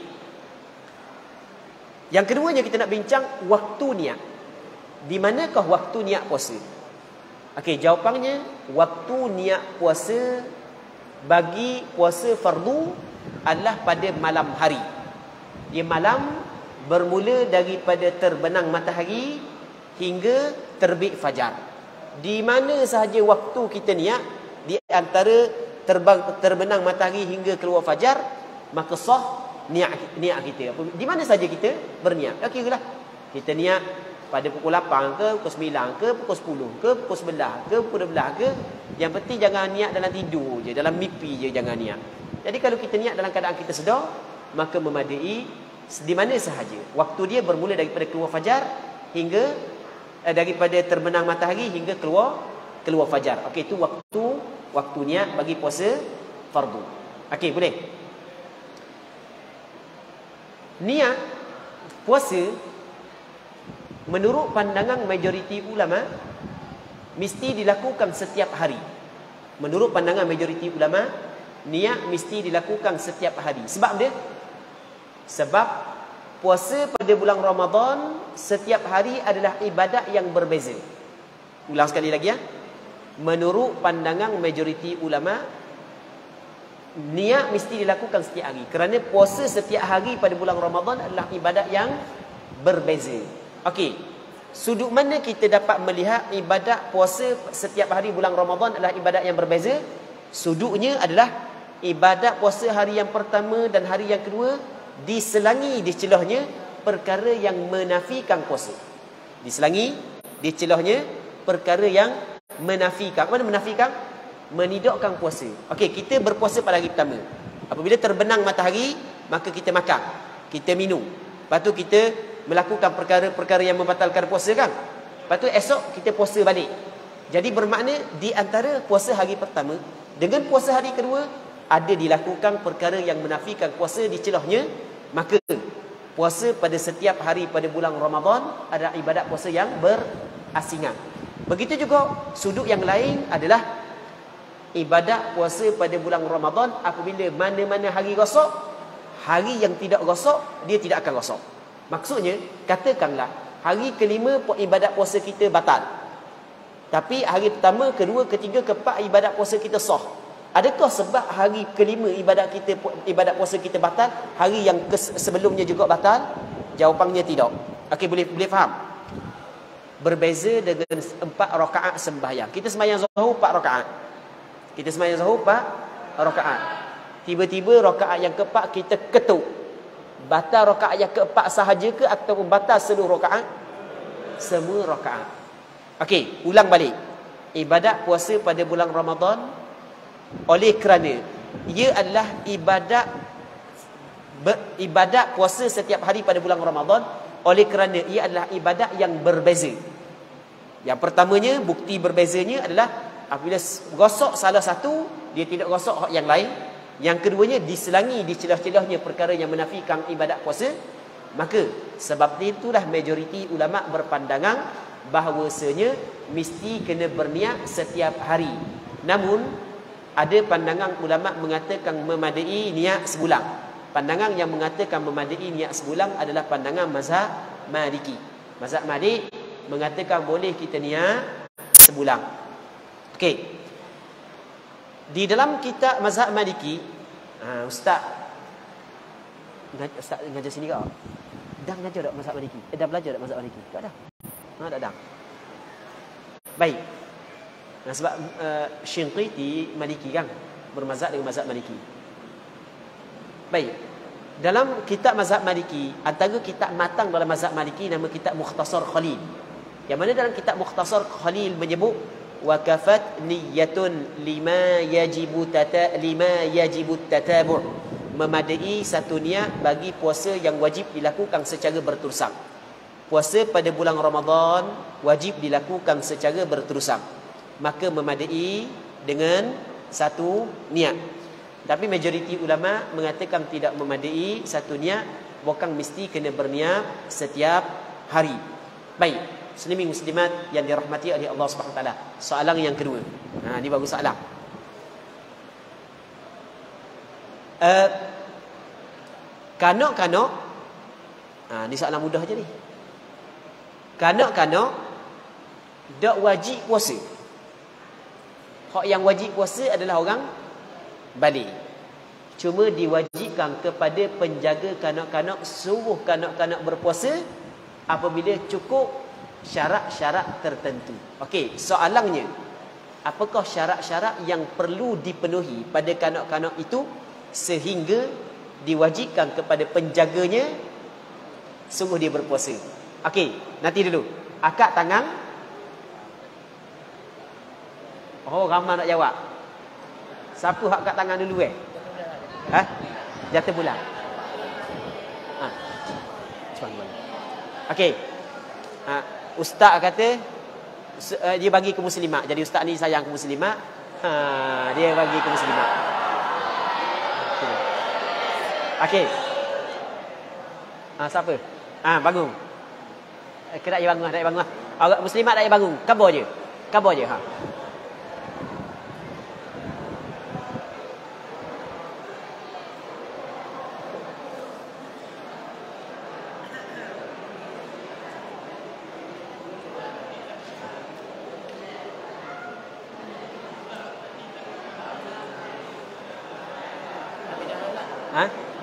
Yang keduanya kita nak bincang waktu niat. Di manakah waktu niat puasa? Okey, jawapannya waktu niat puasa bagi puasa fardu adalah pada malam hari. Dia malam bermula daripada terbenam matahari hingga terbit fajar. Di mana sahaja waktu kita niat di antara terbang, terbenam matahari hingga keluar fajar, maka sah niat niat kita. Di mana saja kita berniat. Okey lah. Kita niat pada pukul lapan ke, pukul sembilan ke, pukul sepuluh ke, pukul sebelas ke, pukul dua belas ke. Yang penting jangan niat dalam tidur je, dalam mimpi je jangan niat. Jadi kalau kita niat dalam keadaan kita sedar, maka memadai di mana sahaja. Waktu dia bermula daripada keluar fajar hingga eh, daripada terbenam matahari hingga keluar keluar fajar. Okey, itu waktu waktu niat bagi puasa fardu. Okey, boleh. Niat puasa menurut pandangan majoriti ulama mesti dilakukan setiap hari. Menurut pandangan majoriti ulama, niat mesti dilakukan setiap hari. Sebab dia? Sebab puasa pada bulan Ramadan setiap hari adalah ibadat yang berbeza. Ulang sekali lagi ya. Menurut pandangan majoriti ulama, niat mesti dilakukan setiap hari. Kerana puasa setiap hari pada bulan Ramadan adalah ibadat yang berbeza. Okey, sudut mana kita dapat melihat ibadat puasa setiap hari bulan Ramadan adalah ibadat yang berbeza? Sudutnya adalah ibadat puasa hari yang pertama dan hari yang kedua diselangi di celahnya perkara yang menafikan puasa. Diselangi di celahnya perkara yang menafikan. Mana menafikan? Menidakkan puasa. Okey, kita berpuasa pada hari pertama. Apabila terbenam matahari, maka kita makan, kita minum. Lepas tu kita melakukan perkara-perkara yang membatalkan puasa kan. Lepas tu esok kita puasa balik. Jadi bermakna di antara puasa hari pertama dengan puasa hari kedua ada dilakukan perkara yang menafikan puasa di celahnya, maka puasa pada setiap hari pada bulan Ramadan adalah ibadat puasa yang berasingan. Begitu juga sudut yang lain adalah ibadat puasa pada bulan Ramadan apabila mana-mana hari rosak, hari yang tidak rosak dia tidak akan rosak. Maksudnya, katakanlah hari kelima ibadat puasa kita batal, tapi hari pertama, kedua, ketiga, keempat ibadat puasa kita sah. Adakah sebab hari kelima ibadat kita ibadat puasa kita batal, hari yang sebelumnya juga batal? Jawapannya tidak. Okey, boleh boleh faham? Berbeza dengan empat rakaat sembahyang. Kita sembahyang zuhur empat rakaat. Kita sembahyang zuhur empat rakaat. Tiba-tiba rakaat yang keempat kita ketuk. Batal rakaat yang keempat sahaja ke ataupun batal seluruh rakaat? Semua rakaat. Okey, ulang balik. Ibadat puasa pada bulan Ramadan oleh kerana ia adalah ibadat ber, ibadat puasa setiap hari pada bulan Ramadan oleh kerana ia adalah ibadat yang berbeza. Yang pertamanya, bukti berbezanya adalah apabila gosok salah satu, dia tidak gosok yang lain. Yang keduanya, diselangi di celah-celahnya perkara yang menafikan ibadat puasa. Maka sebab itulah majoriti ulama berpandangan bahawasanya mesti kena berniat setiap hari. Namun ada pandangan ulama mengatakan memadai niat sebulan. Pandangan yang mengatakan memadai niat sebulan adalah pandangan mazhab Maliki. Mazhab Malik mengatakan boleh kita niat sebulan. Okey. Di dalam kitab mazhab Maliki, ha, ustaz ustaz ngajar sini ke? Dah ngajar dak mazhab Maliki? Eh, dah belajar dak mazhab Maliki? Tak dah. Ha, dah dah. Baik. Nah, sebab uh, Shinqiti Maliki kan, bermazhab dengan mazhab Maliki. Baik. Dalam kitab mazhab Maliki, antara kitab matang dalam mazhab Maliki nama kitab Mukhtasar Khalil. Yang mana dalam kitab Mukhtasar Khalil menyebut wa kafat niyyatun lima yajibu tata lima yajibu tatabu', memadai satu niat bagi puasa yang wajib dilakukan secara berterusan. Puasa pada bulan Ramadan wajib dilakukan secara berterusan, maka memadai dengan satu niat. Tapi majoriti ulama mengatakan tidak memadai satu niat, bukan mesti kena berniat setiap hari. Baik, muslimin muslimat yang dirahmati oleh Allah Subhanahu Wa Taala. Soalan yang kedua. Ha, ni bagus soalan. Uh, kanak-kanak, ha, ni soalan mudah je ni. Kanak-kanak tak wajib puasa. Hak yang wajib puasa adalah orang balik. Cuma diwajibkan kepada penjaga kanak-kanak suruh kanak-kanak berpuasa apabila cukup syarat-syarat tertentu. Okey, soalannya, apakah syarat-syarat yang perlu dipenuhi pada kanak-kanak itu sehingga diwajibkan kepada penjaganya suruh dia berpuasa? Okey, nanti dulu. Akad tangan. Oh, ramai nak jawab. Siapa hak akad tangan dulu eh? Ha? Jatuh bulan. Ha. Cepat bulan. Okey. Ha, ustaz kata uh, dia bagi ke muslimat. Jadi ustaz ni sayang ke muslimat. Ha, dia bagi ke muslimat. Okey. Okey. Ha, siapa? Ha, bangun. Eh, kena dia bangun, tak dia bangun. Orang muslimat tak dia bangun. Kabar je. Kabar je, ha. Ha?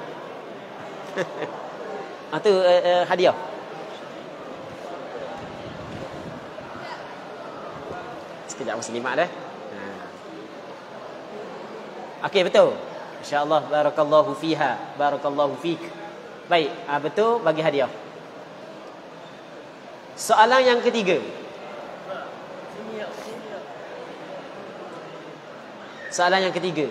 Ah tu uh, uh, hadiah. Sekejap muslimat dah. Ha. Okey, betul. Insya-Allah barakallahu fiha, barakallahu fik. Baik, ah betul, bagi hadiah. Soalan yang ketiga. Soalan yang ketiga.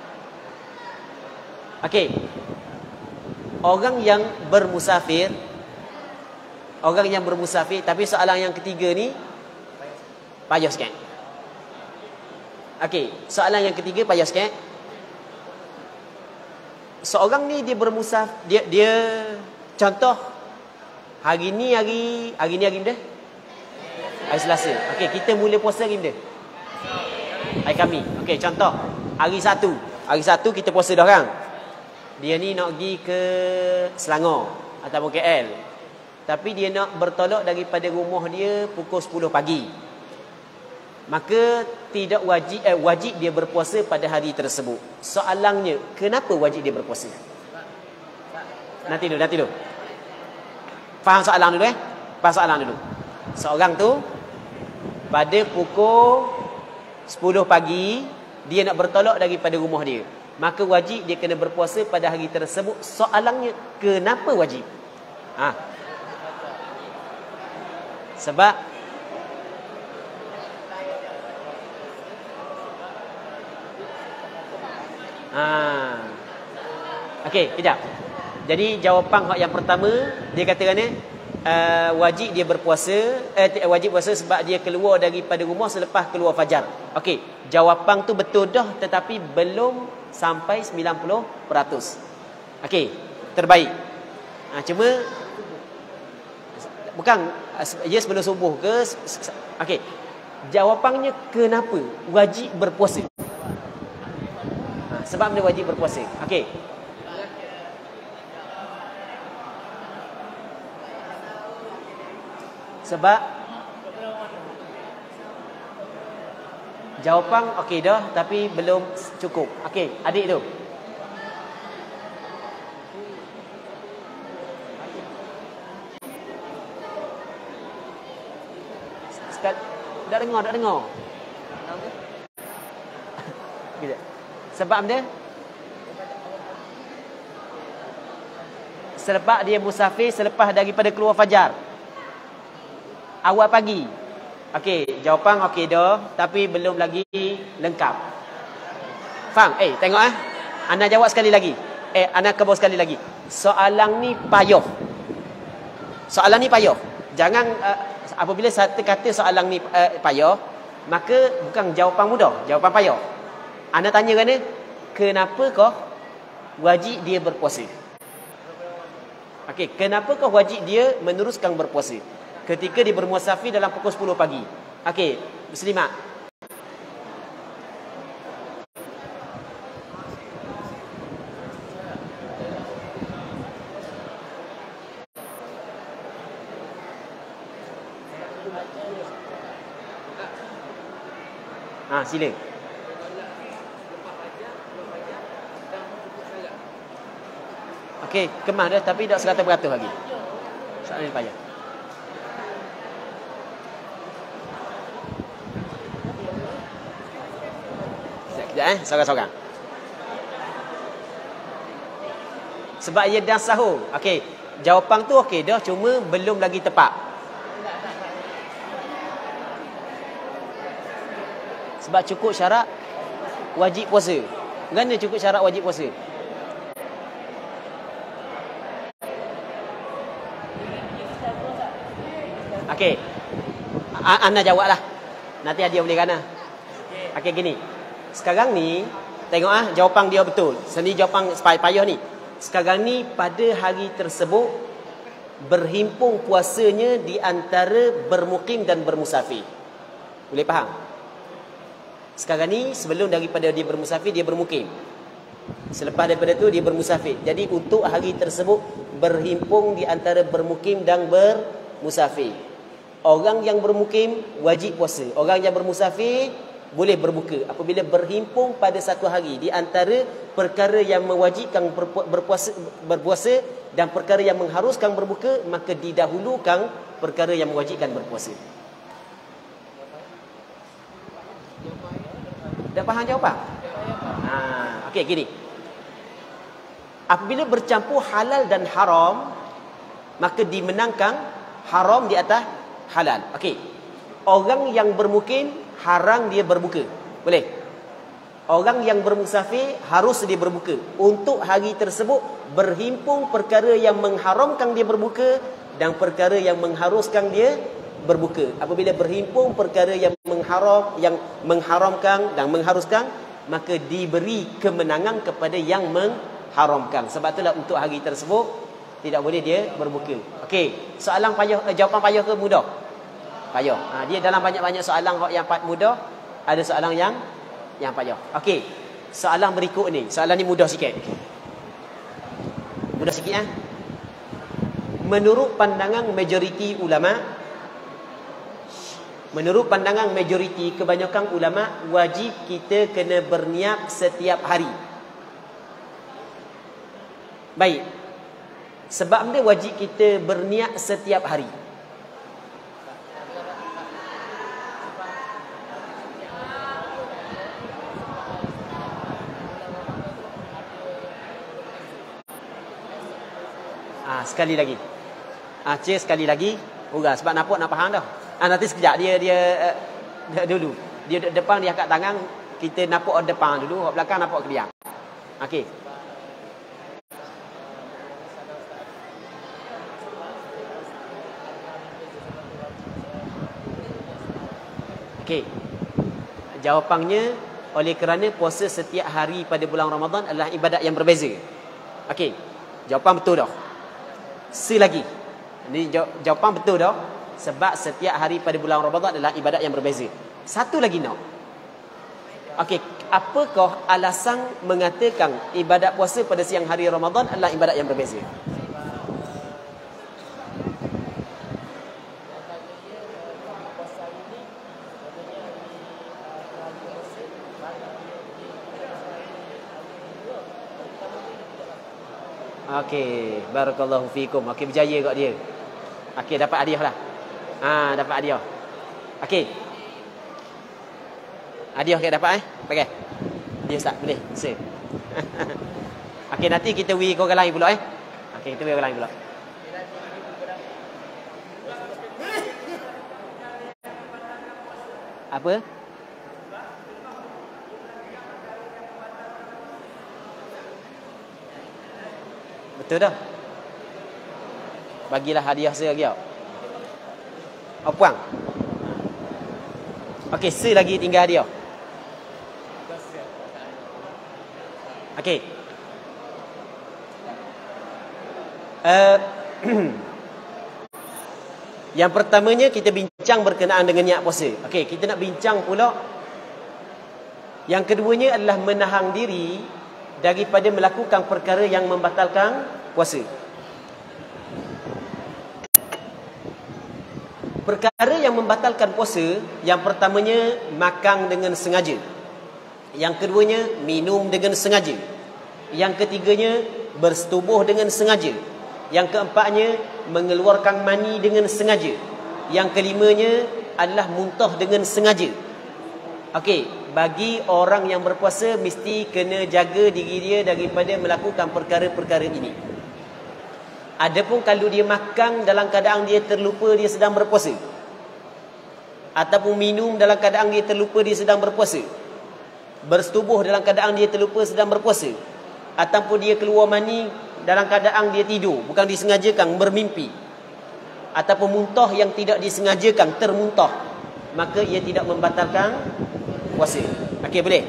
Okey. Orang yang bermusafir, orang yang bermusafir, tapi soalan yang ketiga ni payah sikit. Okey, soalan yang ketiga payah sikit. Seorang ni dia bermusafir, dia dia contoh hari ni hari hari ni hari mana? Hari Selasa. Okey, kita mula puasa hari mana? Hari Khamis. Okey, contoh hari Sabtu. Hari Sabtu kita puasa dah kan? Dia ni nak pergi ke Selangor ataupun K L. Tapi dia nak bertolak daripada rumah dia pukul sepuluh pagi. Maka tidak wajib eh, wajib dia berpuasa pada hari tersebut. Soalannya, kenapa wajib dia berpuasa? Nanti dulu, nanti dulu. Faham soalan dulu eh? Faham soalan dulu. Seorang tu pada pukul sepuluh pagi dia nak bertolak daripada rumah dia. Maka wajib dia kena berpuasa pada hari tersebut. Soalannya, kenapa wajib? Ha. Sebab ha. Okey, kejap. Jadi jawapan hak yang pertama, dia katakan ni uh, wajib dia berpuasa, eh, wajib puasa sebab dia keluar daripada rumah selepas keluar fajar. Okey, jawapan tu betul dah, tetapi belum sampai sembilan puluh peratus. Okey, terbaik. Ha, cuma bukan dia sebelum subuh ke? Okey. Jawapannya kenapa wajib berpuasa? Ha, sebab dia wajib berpuasa. Okey. Sebab jawapan okey dah, tapi belum cukup. Okey, adik tu. Sekali dak dengar, dak dengar. Bila? Sebab dia Sebab dia musafir selepas daripada keluar fajar. Awal pagi. Okey, jawapan okey dah, tapi belum lagi lengkap. Faham? Eh, tengok eh. Ana jawab sekali lagi. Eh, ana kebau sekali lagi. Soalan ni payah. Soalan ni payah. Jangan uh, apabila satu kata soalan ni uh, payah, maka bukan jawapan mudah, jawapan payah. Ana tanya kan ni, kenapa kau wajib dia berpuasa? Okey, kenapa kau wajib dia meneruskan berpuasa ketika dia bermusafir dalam pukul sepuluh pagi? Okey, muslimat. Ah, sila. Okey, kemah dah tapi tak seratus peratus lagi. Soalan ni payah. Sekejap eh, seorang-seorang. Sebab ia dah sahur. Okey, Jawapan tu okey dah, cuma belum lagi tepat. Sebab cukup syarat wajib puasa. Mana cukup syarat wajib puasa? Okey. Ana jawablah. Nanti dia boleh kana. Okey gini. Sekarang ni tengok ah jawapan dia betul. Seni jawapan payah ni. Sekarang ni pada hari tersebut berhimpun puasanya di antara bermukim dan bermusafir. Boleh faham? Sekarang ni sebelum daripada dia bermusafir, dia bermukim. Selepas daripada tu dia bermusafir. Jadi untuk hari tersebut berhimpun di antara bermukim dan bermusafir. Orang yang bermukim wajib puasa. Orang yang bermusafir boleh berbuka apabila berhimpun pada satu hari di antara perkara yang mewajibkan berpuasa, berpuasa dan perkara yang mengharuskan berbuka, maka didahulukan perkara yang mewajibkan berpuasa. Dah faham jawapan? Ha, okey gini. Apabila bercampur halal dan haram, maka dimenangkan haram di atas halal. Okey. Orang yang bermukim haram dia berbuka. Boleh? Orang yang bermusafir harus dia berbuka. Untuk hari tersebut berhimpun perkara yang mengharamkan dia berbuka dan perkara yang mengharuskan dia berbuka. Apabila berhimpun perkara yang mengharam yang mengharamkan dan mengharuskan, maka diberi kemenangan kepada yang mengharamkan. Sebab itulah untuk hari tersebut tidak boleh dia berbuka. Okey, soalan payah, jawapan payah ke mudah? Payah. Ha, dia dalam banyak-banyak soalan yang mudah, ada soalan yang yang payah. Okey. Soalan berikut ni, soalan ni mudah sikit. Mudah sikit eh. Menurut pandangan majoriti ulama, Menurut pandangan majoriti, kebanyakan ulama, wajib kita kena berniat setiap hari. Baik. Sebab dia wajib kita berniat setiap hari. Ah, sekali lagi. Ah, cik sekali lagi. Urang sebab nampak nak faham dah. Ah, nanti sekejap dia dia uh, dulu. Dia depan dia angkat tangan, kita nampak depan dulu, orang belakang nampak ke dia. Okey. Okey. Jawapannya oleh kerana puasa setiap hari pada bulan Ramadan adalah ibadat yang berbeza. Okey. Jawapan betul dah. Si lagi. Ini jawapan betul dah. Sebab setiap hari pada bulan Ramadan adalah ibadat yang berbeza. Satu lagi nak. Okey, apakah alasan mengatakan ibadat puasa pada siang hari Ramadan adalah ibadat yang berbeza? Okey, barakallahu fikum. Okey, berjaya kat dia. Okey, dapat hadiah lah. Ha, dapat hadiah. Okey. Hadiah ke dapat eh? Pakai. Dia Ustaz, boleh. Sir. Okey, nanti kita wi ke orang lain pula eh. Okey, kita wi orang lain pula. Apa? Betul dah. Bagilah hadiah saya lagi. Oh, puang. Okey, se lagi tinggal hadiah. Okey. Uh, yang pertamanya kita bincang berkenaan dengan niat puasa. Okey, kita nak bincang pula. Yang keduanya adalah menahan diri daripada melakukan perkara yang membatalkan puasa. Perkara yang membatalkan puasa, yang pertamanya makan dengan sengaja. Yang keduanya minum dengan sengaja. Yang ketiganya bersetubuh dengan sengaja. Yang keempatnya mengeluarkan mani dengan sengaja. Yang kelimanya adalah muntah dengan sengaja. Okey, bagi orang yang berpuasa mesti kena jaga diri dia daripada melakukan perkara-perkara ini. Adapun kalau dia makan dalam keadaan dia terlupa dia sedang berpuasa, ataupun minum dalam keadaan dia terlupa dia sedang berpuasa, bersetubuh dalam keadaan dia terlupa sedang berpuasa, ataupun dia keluar mani dalam keadaan dia tidur, bukan disengajakan, bermimpi, ataupun muntah yang tidak disengajakan, termuntah, maka ia tidak membatalkan puasa. Okey, boleh?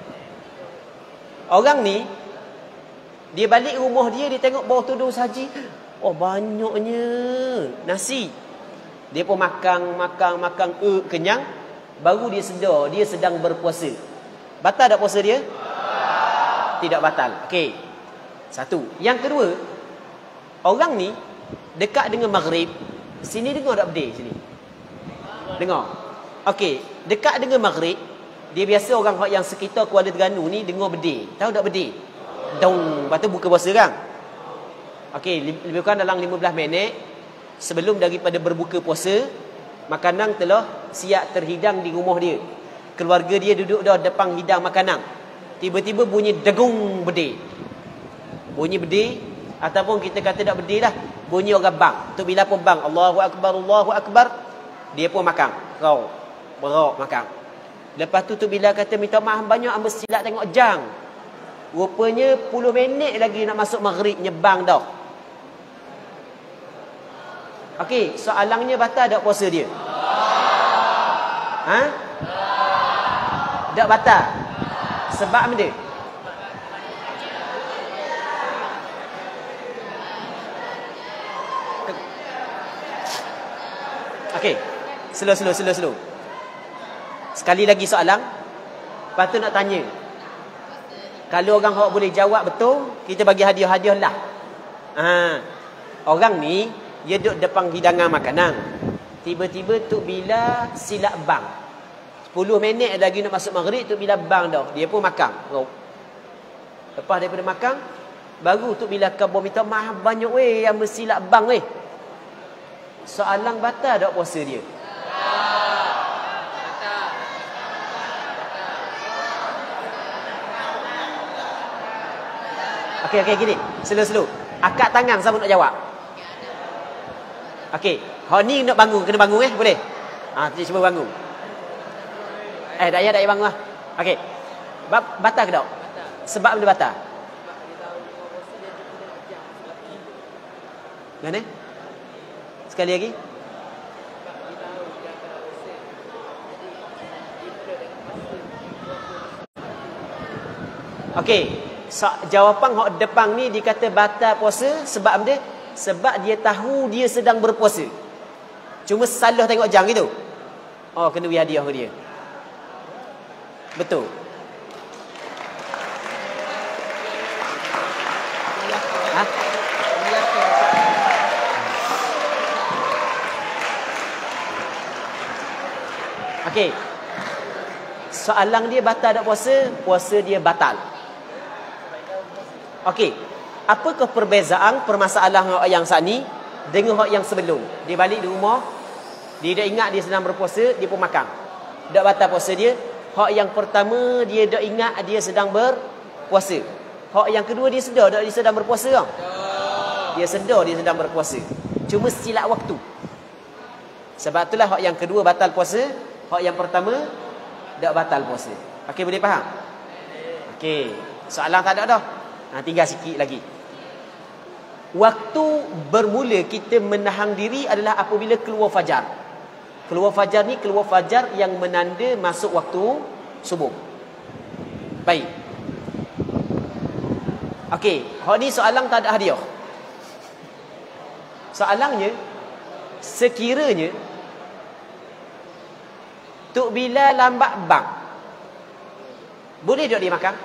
Orang ni dia balik rumah dia, dia tengok bawah tudung saji, oh banyaknya nasi. Dia pun makan, makan, makan, uh, kenyang. Baru dia sedar dia sedang berpuasa. Batal tak puasa dia? Tidak batal. Okey. Satu. Yang kedua, orang ni dekat dengan maghrib. Sini dengar tak bedil sini? Dengar. Okey, dekat dengan maghrib, dia biasa orang yang sekitar Kuala Terengganu ni dengar bedil. Tahu tak bedil? Dong, lepas tu buka puasa kan? Okey, lebih kurang dalam lima belas minit sebelum daripada berbuka puasa, makanan telah siap terhidang di rumah dia. Keluarga dia duduk dah depan hidang makanan. Tiba-tiba bunyi degung bedil. Bunyi bedil, ataupun kita kata tak bedil lah, bunyi orang bang. Tu bila pun bang, Allahu Akbar, Allahu Akbar, dia pun makan. Rau, berok makan. Lepas tu tu bila kata minta maaf banyak, ambil silap tengok jam. Rupanya puluh minit lagi nak masuk maghrib, nyebang dah. Okey, soalannya batal tak puasa dia? Ha? Tak batal. Sebab benda? Okey. Slow slow slow slow. Sekali lagi soalan. Lepas tu nak tanya. Kalau orang hak boleh jawab betul, kita bagi hadiah-hadiah lah. Ha. Orang ni dia duduk depan hidangan makanan. Tiba-tiba Tok Bila silap bang. sepuluh minit lagi nak masuk maghrib, Tok Bila bang dah. Dia pun makan. Oh. Lepas daripada makan, baru Tok Bila kau minta maaf banyak weh yang bersilap bang weh. Soalan batal tak puasa dia? Okey, okey, gini. Slow-slow. Akak tangan siapa nak jawab? Okey. Hak ni nak bangun, kena bangun eh, boleh? Ah, ha, cuba bangun. Eh, tak payah, tak payah bangun lah. Okey. Batal ke tak? Sebab benda batal? Mana? Sekali lagi. Okey. So, jawapan hak depan ni dikata batal puasa sebab dia sebab dia tahu dia sedang berpuasa. Cuma salah tengok jam gitu. Oh, kena beri hadiah ke dia. Betul. Ha? Okey. Soalan dia batal tak puasa? Puasa dia batal. Okey, apakah perbezaan permasalahan hak yang saat ni dengan hak yang sebelum? Dia balik di rumah, dia dah ingat dia sedang berpuasa, dia pun makan. Tak batal puasa dia. Hak yang pertama dia dah ingat dia sedang berpuasa. Hak yang kedua dia sedar tak dia sedang berpuasa kan? Dia sedar dia sedang berpuasa. Cuma silap waktu. Sebab itulah hak yang kedua batal puasa, hak yang pertama tak batal puasa. Okey, boleh faham? Okey, soalan tak ada dah. Ha, tinggal sikit lagi. Waktu bermula kita menahan diri adalah apabila keluar fajar. Keluar fajar ni keluar fajar yang menanda masuk waktu subuh. Baik. Okey, hak ni soalan tak ada hadiah. Soalannya, sekiranya Tok Bila lambat bang, boleh tak dia makan?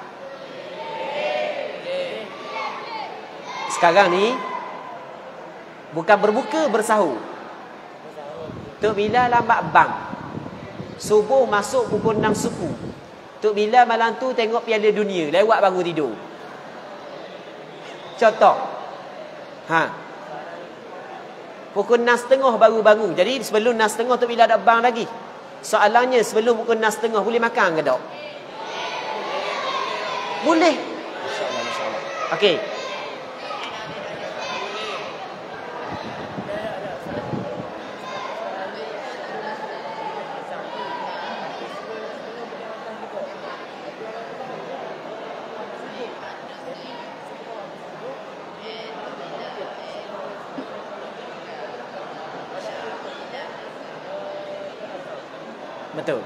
Sekarang ni bukan berbuka, bersahur. Tok Bila lambat bang, subuh masuk pukul enam suku. Tok Bila malam tu tengok Piala Dunia, lewat bangun tidur. Contoh. Ha. Pukul enam tiga puluh baru bangun. Jadi sebelum enam tiga puluh Tok Bila ada bang lagi. Soalannya sebelum pukul enam tiga puluh boleh makan ke tak? Boleh. Masya-Allah, masya-Allah. Okey. Betul.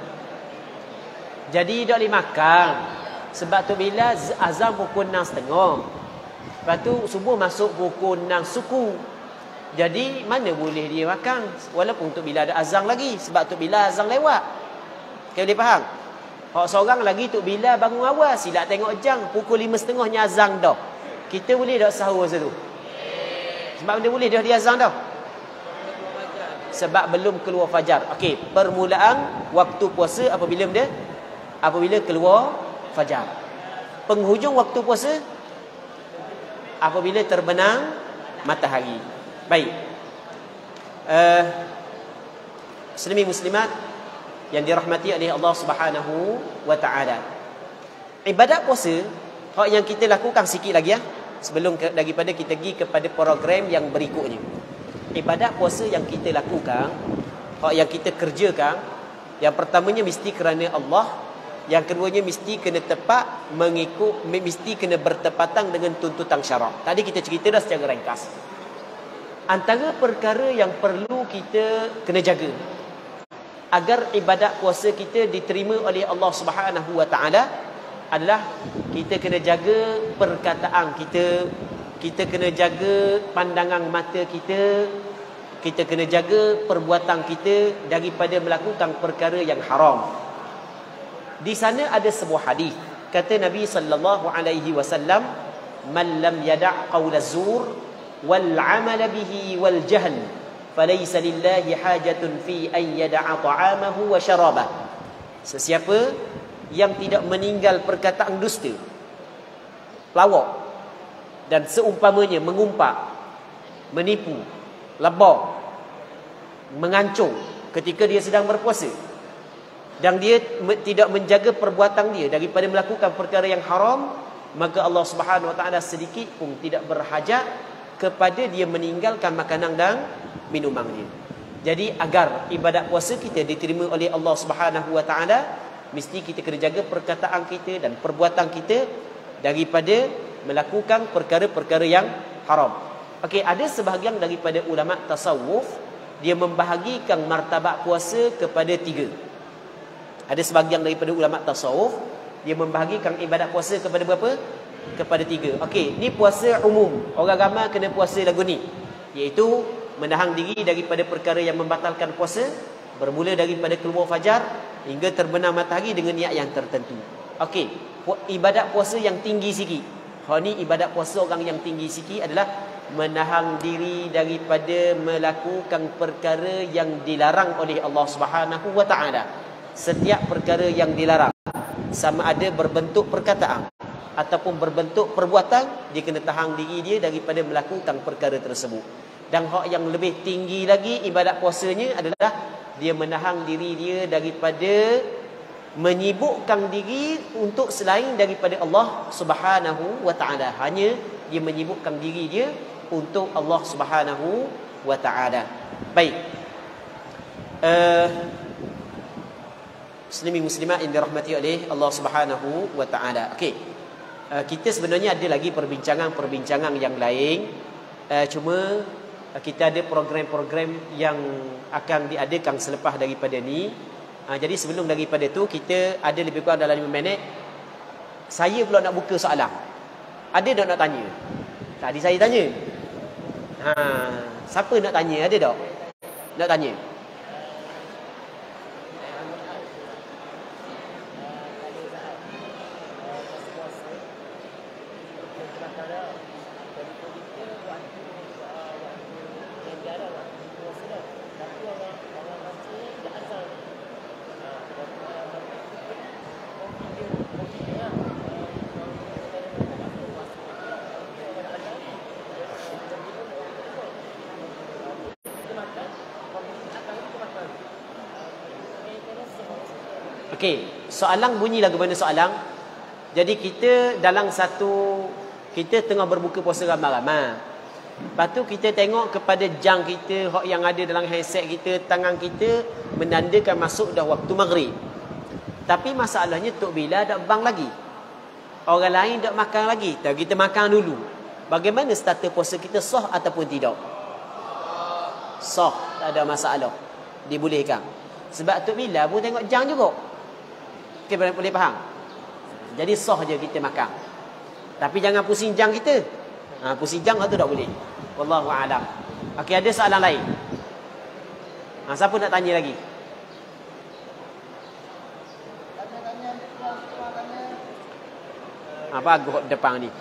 Jadi tak boleh makan. Sebab tu bila azan pukul enam setengah. Lepas tu subuh masuk pukul enam suku. Jadi mana boleh dia makan walaupun tu bila ada azan lagi. Sebab tu bila azan lewat. Kau boleh faham? Hak seorang lagi tu bila bangun awal silap tengok jam pukul lima setengahnya azan dah. Kita boleh tak sahur situ? Sebab dia boleh dah dia azan dah. Sebab belum keluar fajar. Okey, permulaan waktu puasa apabila dia? Apabila keluar fajar. Penghujung waktu puasa apabila terbenam matahari. Baik. Uh, Muslimin muslimat yang dirahmati oleh Allah Subhanahu wa taala. Ibadat puasa hak yang kita lakukan sikit lagi ya sebelum ke, daripada kita pergi kepada program yang berikutnya. Ibadat puasa yang kita lakukan, hak yang kita kerjakan, yang pertamanya mesti kerana Allah, yang keduanya mesti kena tepat mengikut, mesti kena bertepatan dengan tuntutan syarak. Tadi kita cerita dah secara ringkas. Antara perkara yang perlu kita kena jaga agar ibadat puasa kita diterima oleh Allah Subhanahu wa taala adalah kita kena jaga perkataan kita, kita kena jaga pandangan mata kita, kita kena jaga perbuatan kita daripada melakukan perkara yang haram. Di sana ada sebuah hadis kata Nabi sallallahu alaihi wasallam, "Man lam yada' qaula zur wal 'amal bihi wal jahl falaysa lillahi hajatun fi an yada'a ta'amahu wa syarabah." Sesiapa yang tidak meninggal perkataan dusta, pelawak dan seumpamanya, mengumpat, menipu, lebah, mengancung ketika dia sedang berpuasa, dan dia tidak menjaga perbuatan dia daripada melakukan perkara yang haram, maka Allah Subhanahu wa taala sedikit pun tidak berhajat kepada dia meninggalkan makanan dan minuman dia. Jadi agar ibadat puasa kita diterima oleh Allah Subhanahu wa taala, mesti kita kena jaga perkataan kita dan perbuatan kita daripada melakukan perkara-perkara yang haram. Okey, ada sebahagian daripada ulama tasawuf dia membahagikan martabat puasa kepada tiga. Ada sebahagian daripada ulama tasawuf dia membahagikan ibadat puasa kepada berapa? Kepada tiga. Okey, ni puasa umum. Orang ramai kena puasa lagu ni, iaitu menahan diri daripada perkara yang membatalkan puasa, bermula daripada keluar fajar hingga terbenam matahari dengan niat yang tertentu. Okey, ibadat puasa yang tinggi sikit. Ha ni ibadat puasa orang yang tinggi sikit adalah menahan diri daripada melakukan perkara yang dilarang oleh Allah Subhanahu wa taala. Setiap perkara yang dilarang, sama ada berbentuk perkataan ataupun berbentuk perbuatan, dia kena tahan diri dia daripada melakukan perkara tersebut. Dan hak yang lebih tinggi lagi ibadat puasanya adalah dia menahan diri dia daripada menyibukkan diri untuk selain daripada Allah Subhanahu wa taala. Hanya dia menyibukkan diri dia untuk Allah Subhanahu wa taala. Baik. Uh, Muslimin muslimat yang dirahmati oleh Allah Subhanahu wa taala. Okey. Uh, kita sebenarnya ada lagi perbincangan-perbincangan yang lain. Uh, cuma uh, kita ada program-program yang akan diadakan selepas daripada ni. Uh, jadi sebelum daripada tu kita ada lebih kurang dalam lima minit. Saya pula nak buka soalan. Ada tak nak tanya? Tadi saya tanya. Ha, siapa nak tanya? Ada tak? Nak tanya? Okey, soalan bunyi lagu mana soalan? Jadi kita dalam satu, kita tengah berbuka puasa ramai-ramai. Lepas tu kita tengok kepada jam kita, hak yang ada dalam handset kita, tangan kita menandakan masuk dah waktu maghrib. Tapi masalahnya Tok Bila dak bang lagi. Orang lain dak makan lagi. Tak, kita makan dulu. Bagaimana status puasa kita, sah ataupun tidak? Sah, tak ada masalah. Dibolehkan. Sebab Tok Bila pun tengok jang juga. Okey, boleh faham? Jadi sah je kita makan. Tapi jangan pusing jang kita. Ha, pusing jang tu tak boleh. Wallahu a'lam. Okey, ada soalan lain? Ha, siapa nak tanya lagi? Ha, bagus depan ni.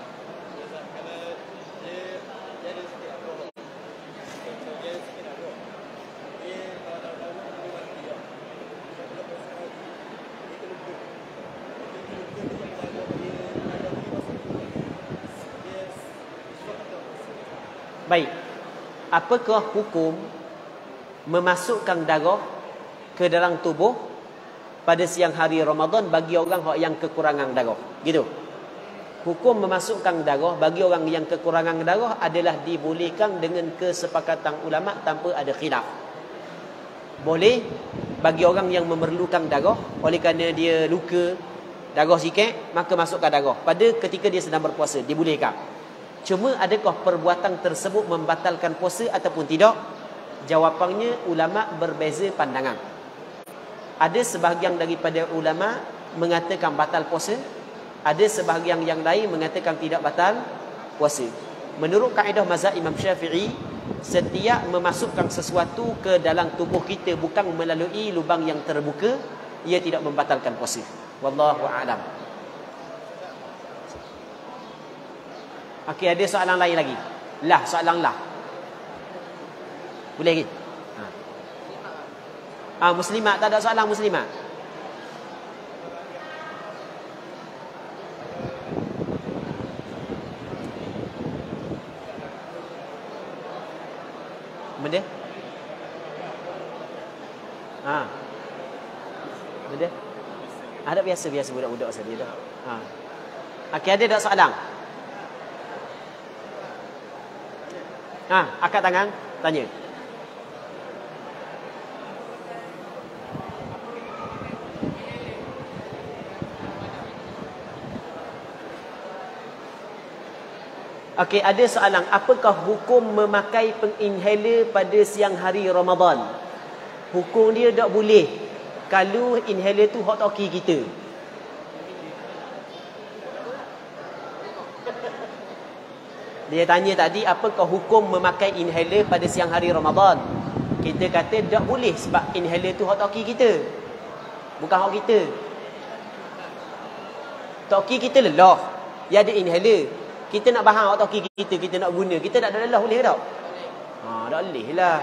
Baik. Apakah hukum memasukkan darah ke dalam tubuh pada siang hari Ramadan bagi orang yang kekurangan darah? Gitu. Hukum memasukkan darah bagi orang yang kekurangan darah adalah dibolehkan dengan kesepakatan ulama tanpa ada khilaf. Boleh bagi orang yang memerlukan darah oleh kerana dia luka, darah sikit, maka masukkan darah pada ketika dia sedang berpuasa, dibolehkan. Cuma adakah perbuatan tersebut membatalkan puasa ataupun tidak? Jawapannya ulama berbeza pandangan. Ada sebahagian daripada ulama mengatakan batal puasa, ada sebahagian yang lain mengatakan tidak batal puasa. Menurut kaedah mazhab Imam Syafi'i, setiap memasukkan sesuatu ke dalam tubuh kita bukan melalui lubang yang terbuka, ia tidak membatalkan puasa. Wallahu a'lam. Okey, ada soalan lain lagi? Lah, soalan lah. Boleh lagi? Ha. Ah, muslimat, tak ada soalan muslimat. Benda? Ha. Benda? Ada biasa-biasa budak-budak saja dah. Ha. Okey, ada tak soalan? Ha, angkat tangan, tanya. Okey, ada soalan, apakah hukum memakai penginhaler pada siang hari Ramadan? Hukum dia tak boleh kalau inhaler tu hot toki kita. Dia tanya tadi, apakah hukum memakai inhaler pada siang hari Ramadan? Kita kata tak boleh sebab inhaler tu hot toki kita. Bukan hot kita. Toki kita lelah. Dia ada inhaler. Kita nak bahang hot toki kita, kita nak guna. Kita tak ada lelah, boleh ke tak? Ha, tak boleh lah.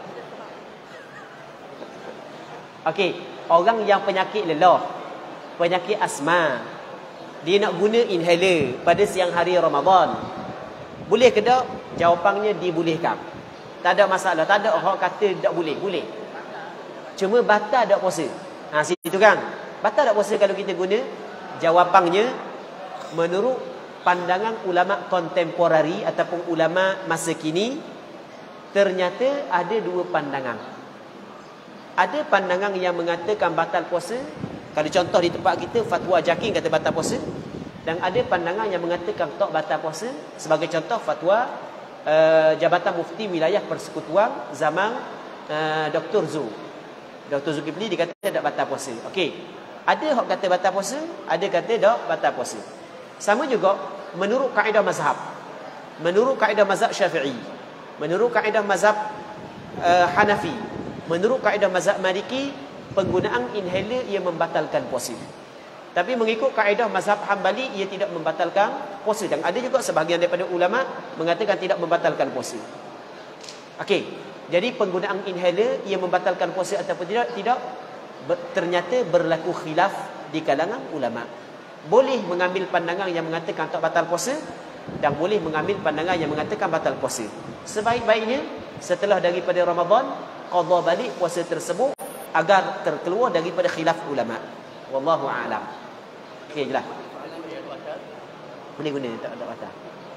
Okey, orang yang penyakit lelah, penyakit asma, dia nak guna inhaler pada siang hari Ramadan, boleh ke tak? Jawapannya dibolehkan. Tak ada masalah. Tak ada orang kata tak boleh. Boleh. Cuma batal tak puasa. Ha, situ kan? Batal tak puasa kalau kita guna? Jawapannya, menurut pandangan ulama kontemporari ataupun ulama masa kini, ternyata ada dua pandangan. Ada pandangan yang mengatakan batal puasa. Kalau contoh di tempat kita, fatwa Jakin kata batal puasa. Dan ada pandangan yang mengatakan tak batal puasa. Sebagai contoh fatwa uh, Jabatan Mufti Wilayah Persekutuan zaman uh, Doktor Zul. Doktor Zulkifli dia kata tak batal puasa. Okey. Ada hak kata batal puasa, ada kata tak batal puasa. Sama juga menurut kaedah mazhab. Menurut kaedah mazhab Syafi'i, menurut kaedah mazhab uh, Hanafi, menurut kaedah mazhab Maliki, penggunaan inhaler ia membatalkan puasa. Tapi mengikut kaedah mazhab Hambali, ia tidak membatalkan puasa. Dan ada juga sebahagian daripada ulama mengatakan tidak membatalkan puasa. Okey, jadi penggunaan inhaler ia membatalkan puasa ataupun tidak? Tidak. Ber, ternyata berlaku khilaf di kalangan ulama. Boleh mengambil pandangan yang mengatakan tak batal puasa, dan boleh mengambil pandangan yang mengatakan batal puasa. Sebaik-baiknya setelah daripada Ramadan, qada balik puasa tersebut agar terkeluar daripada khilaf ulama. Wallahu a'lam. Okey, jelas. Boleh guna tak ada batal.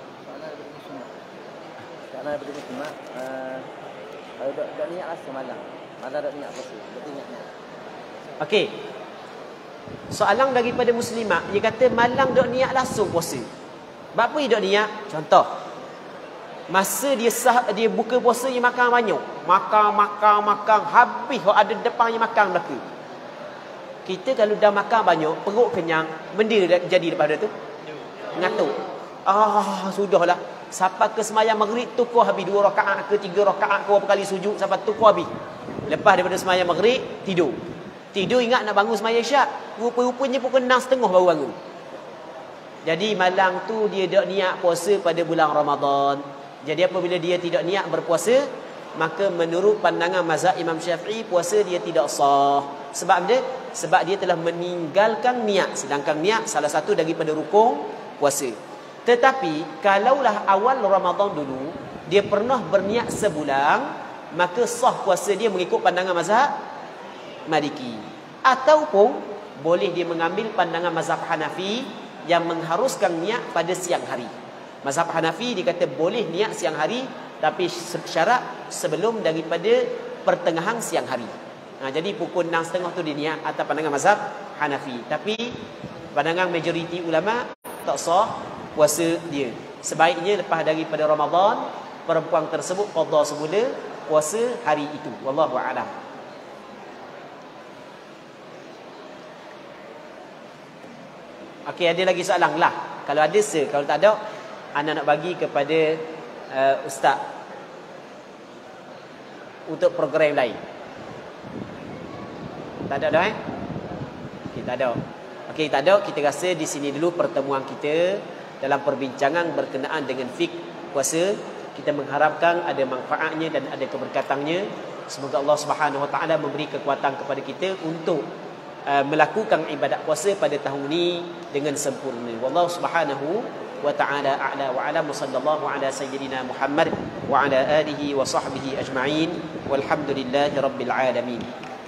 Soalan daripada Muslimat, kalau dak dak niat rasa malam. Malam dak niat puasa, betul niat. Okey. Soalan daripada Muslimat, dia kata malam dak niat langsung puasa. Sebab apa dia dak niat? Contoh. Masa dia sah, dia buka puasa, dia makan banyak. Makan, makan, makan. Habis kalau ada depannya makan belaka. Kita kalau dah makan banyak, perut kenyang, benda jadi daripada tu? Ngantuk. Ah, sudahlah. Sampai ke semayang maghrib, tukuh habis. Dua rakaat ke tiga rakaat ke berapa kali sujud, sampai tukuh habis. Lepas daripada semayang maghrib, tidur. Tidur ingat nak bangun semayang syak. Rupa-rupanya pukul enam setengah baru bangun. Jadi malam tu dia tak niat puasa pada bulan Ramadan. Jadi apabila dia tidak niat berpuasa, maka menurut pandangan mazhab Imam Syafi'i, puasa dia tidak sah. Sebab dia sebab dia telah meninggalkan niat. Sedangkan niat salah satu daripada rukun puasa. Tetapi kalaulah awal Ramadan dulu dia pernah berniat sebulan, maka sah puasa dia mengikut pandangan mazhab Maliki. Ataupun boleh dia mengambil pandangan mazhab Hanafi yang mengharuskan niat pada siang hari. Mazhab Hanafi dia kata boleh niat siang hari, tapi syarat sebelum daripada pertengahan siang hari. Ha, jadi pukul enam tiga puluh tu dia niat atas pandangan mazhab Hanafi. Tapi pandangan majoriti ulama tak sah puasa dia. Sebaiknya lepas daripada Ramadan, perempuan tersebut qada semula puasa hari itu. Wallahu a'lam. Okey, ada lagi soalan lah. Kalau ada se, kalau tak ada, anda nak bagi kepada uh, ustaz untuk program lain. Tak ada dah eh? Okey, tak ada. Okey, tak ada. Kita rasa di sini dulu pertemuan kita dalam perbincangan berkenaan dengan fik puasa. Kita mengharapkan ada manfaatnya dan ada keberkatannya. Semoga Allah Subhanahu Wa Taala memberi kekuatan kepada kita untuk uh, melakukan ibadat puasa pada tahun ini dengan sempurna. Wallahu Subhanahu wa ta'ala a'la wa a'lam. Sallallahu ala sayyidina Muhammad wa ala alihi wa sahbihi ajma'in walhamdulillahi rabbil alamin.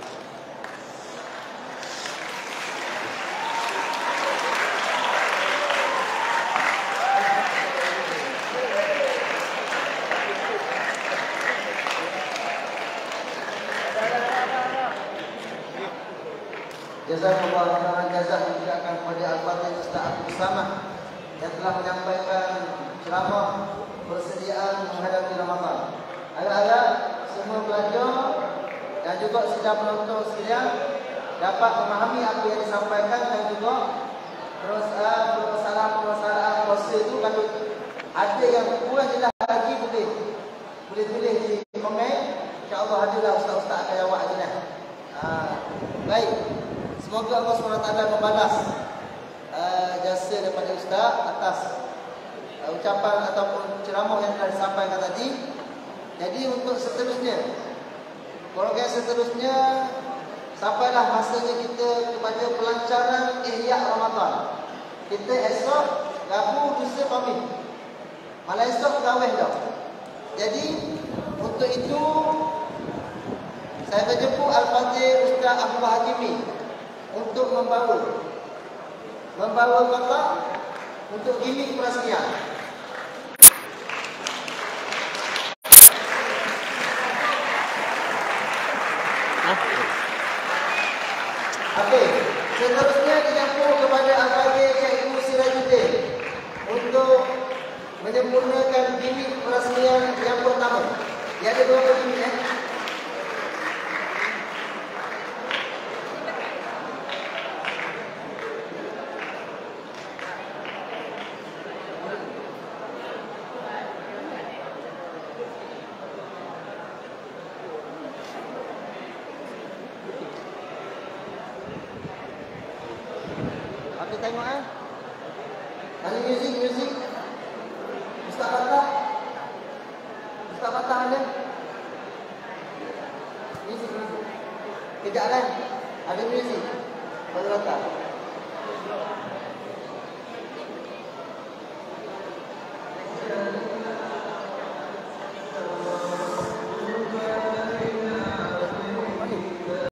Jazakumullah khairan jazaa juga akan kepada Al-Fadhil Ustaz Abdul Samad yang telah menyampaikan ceramah persediaan menghadapi Ramadan. Harap-harap semua pelajar dan juga sedang penonton sekalian dapat memahami apa yang disampaikan dan juga permasalahan-permasalahan puasa itu kalau ada yang kurang jelas lagi boleh boleh tulis di komen. InsyaAllah adalah ustaz-ustaz akan jawab jelas. Ha, baik. Semoga Allah subhanahu wa taala membalas uh, jasa daripada ustaz atas uh, ucapan ataupun ceramah yang telah disampaikan tadi. Jadi untuk seterusnya, program seterusnya sampailah masanya kita kepada pelancaran Ihya Ramadan. Kita esok Rabu, Lusa, Khamis. Malam esok tarawih dah. Jadi untuk itu saya berjemput Al-Fadhil Ustaz Abdul Hakimi untuk membawa membawa kotak untuk gimmick perasmian. Okey, seterusnya dicampur kepada Al-Fadhil Cikgu Sirajuddin untuk menyempurnakan gimmick perasmian yang pertama. Dia ada berapa gimmick eh? Tengok eh. Ada muzik, muzik. Ustaz Fatah. Ustaz Fatah ada. Muzik, muzik. Kejap kan? Ada muzik. Ustaz Fatah.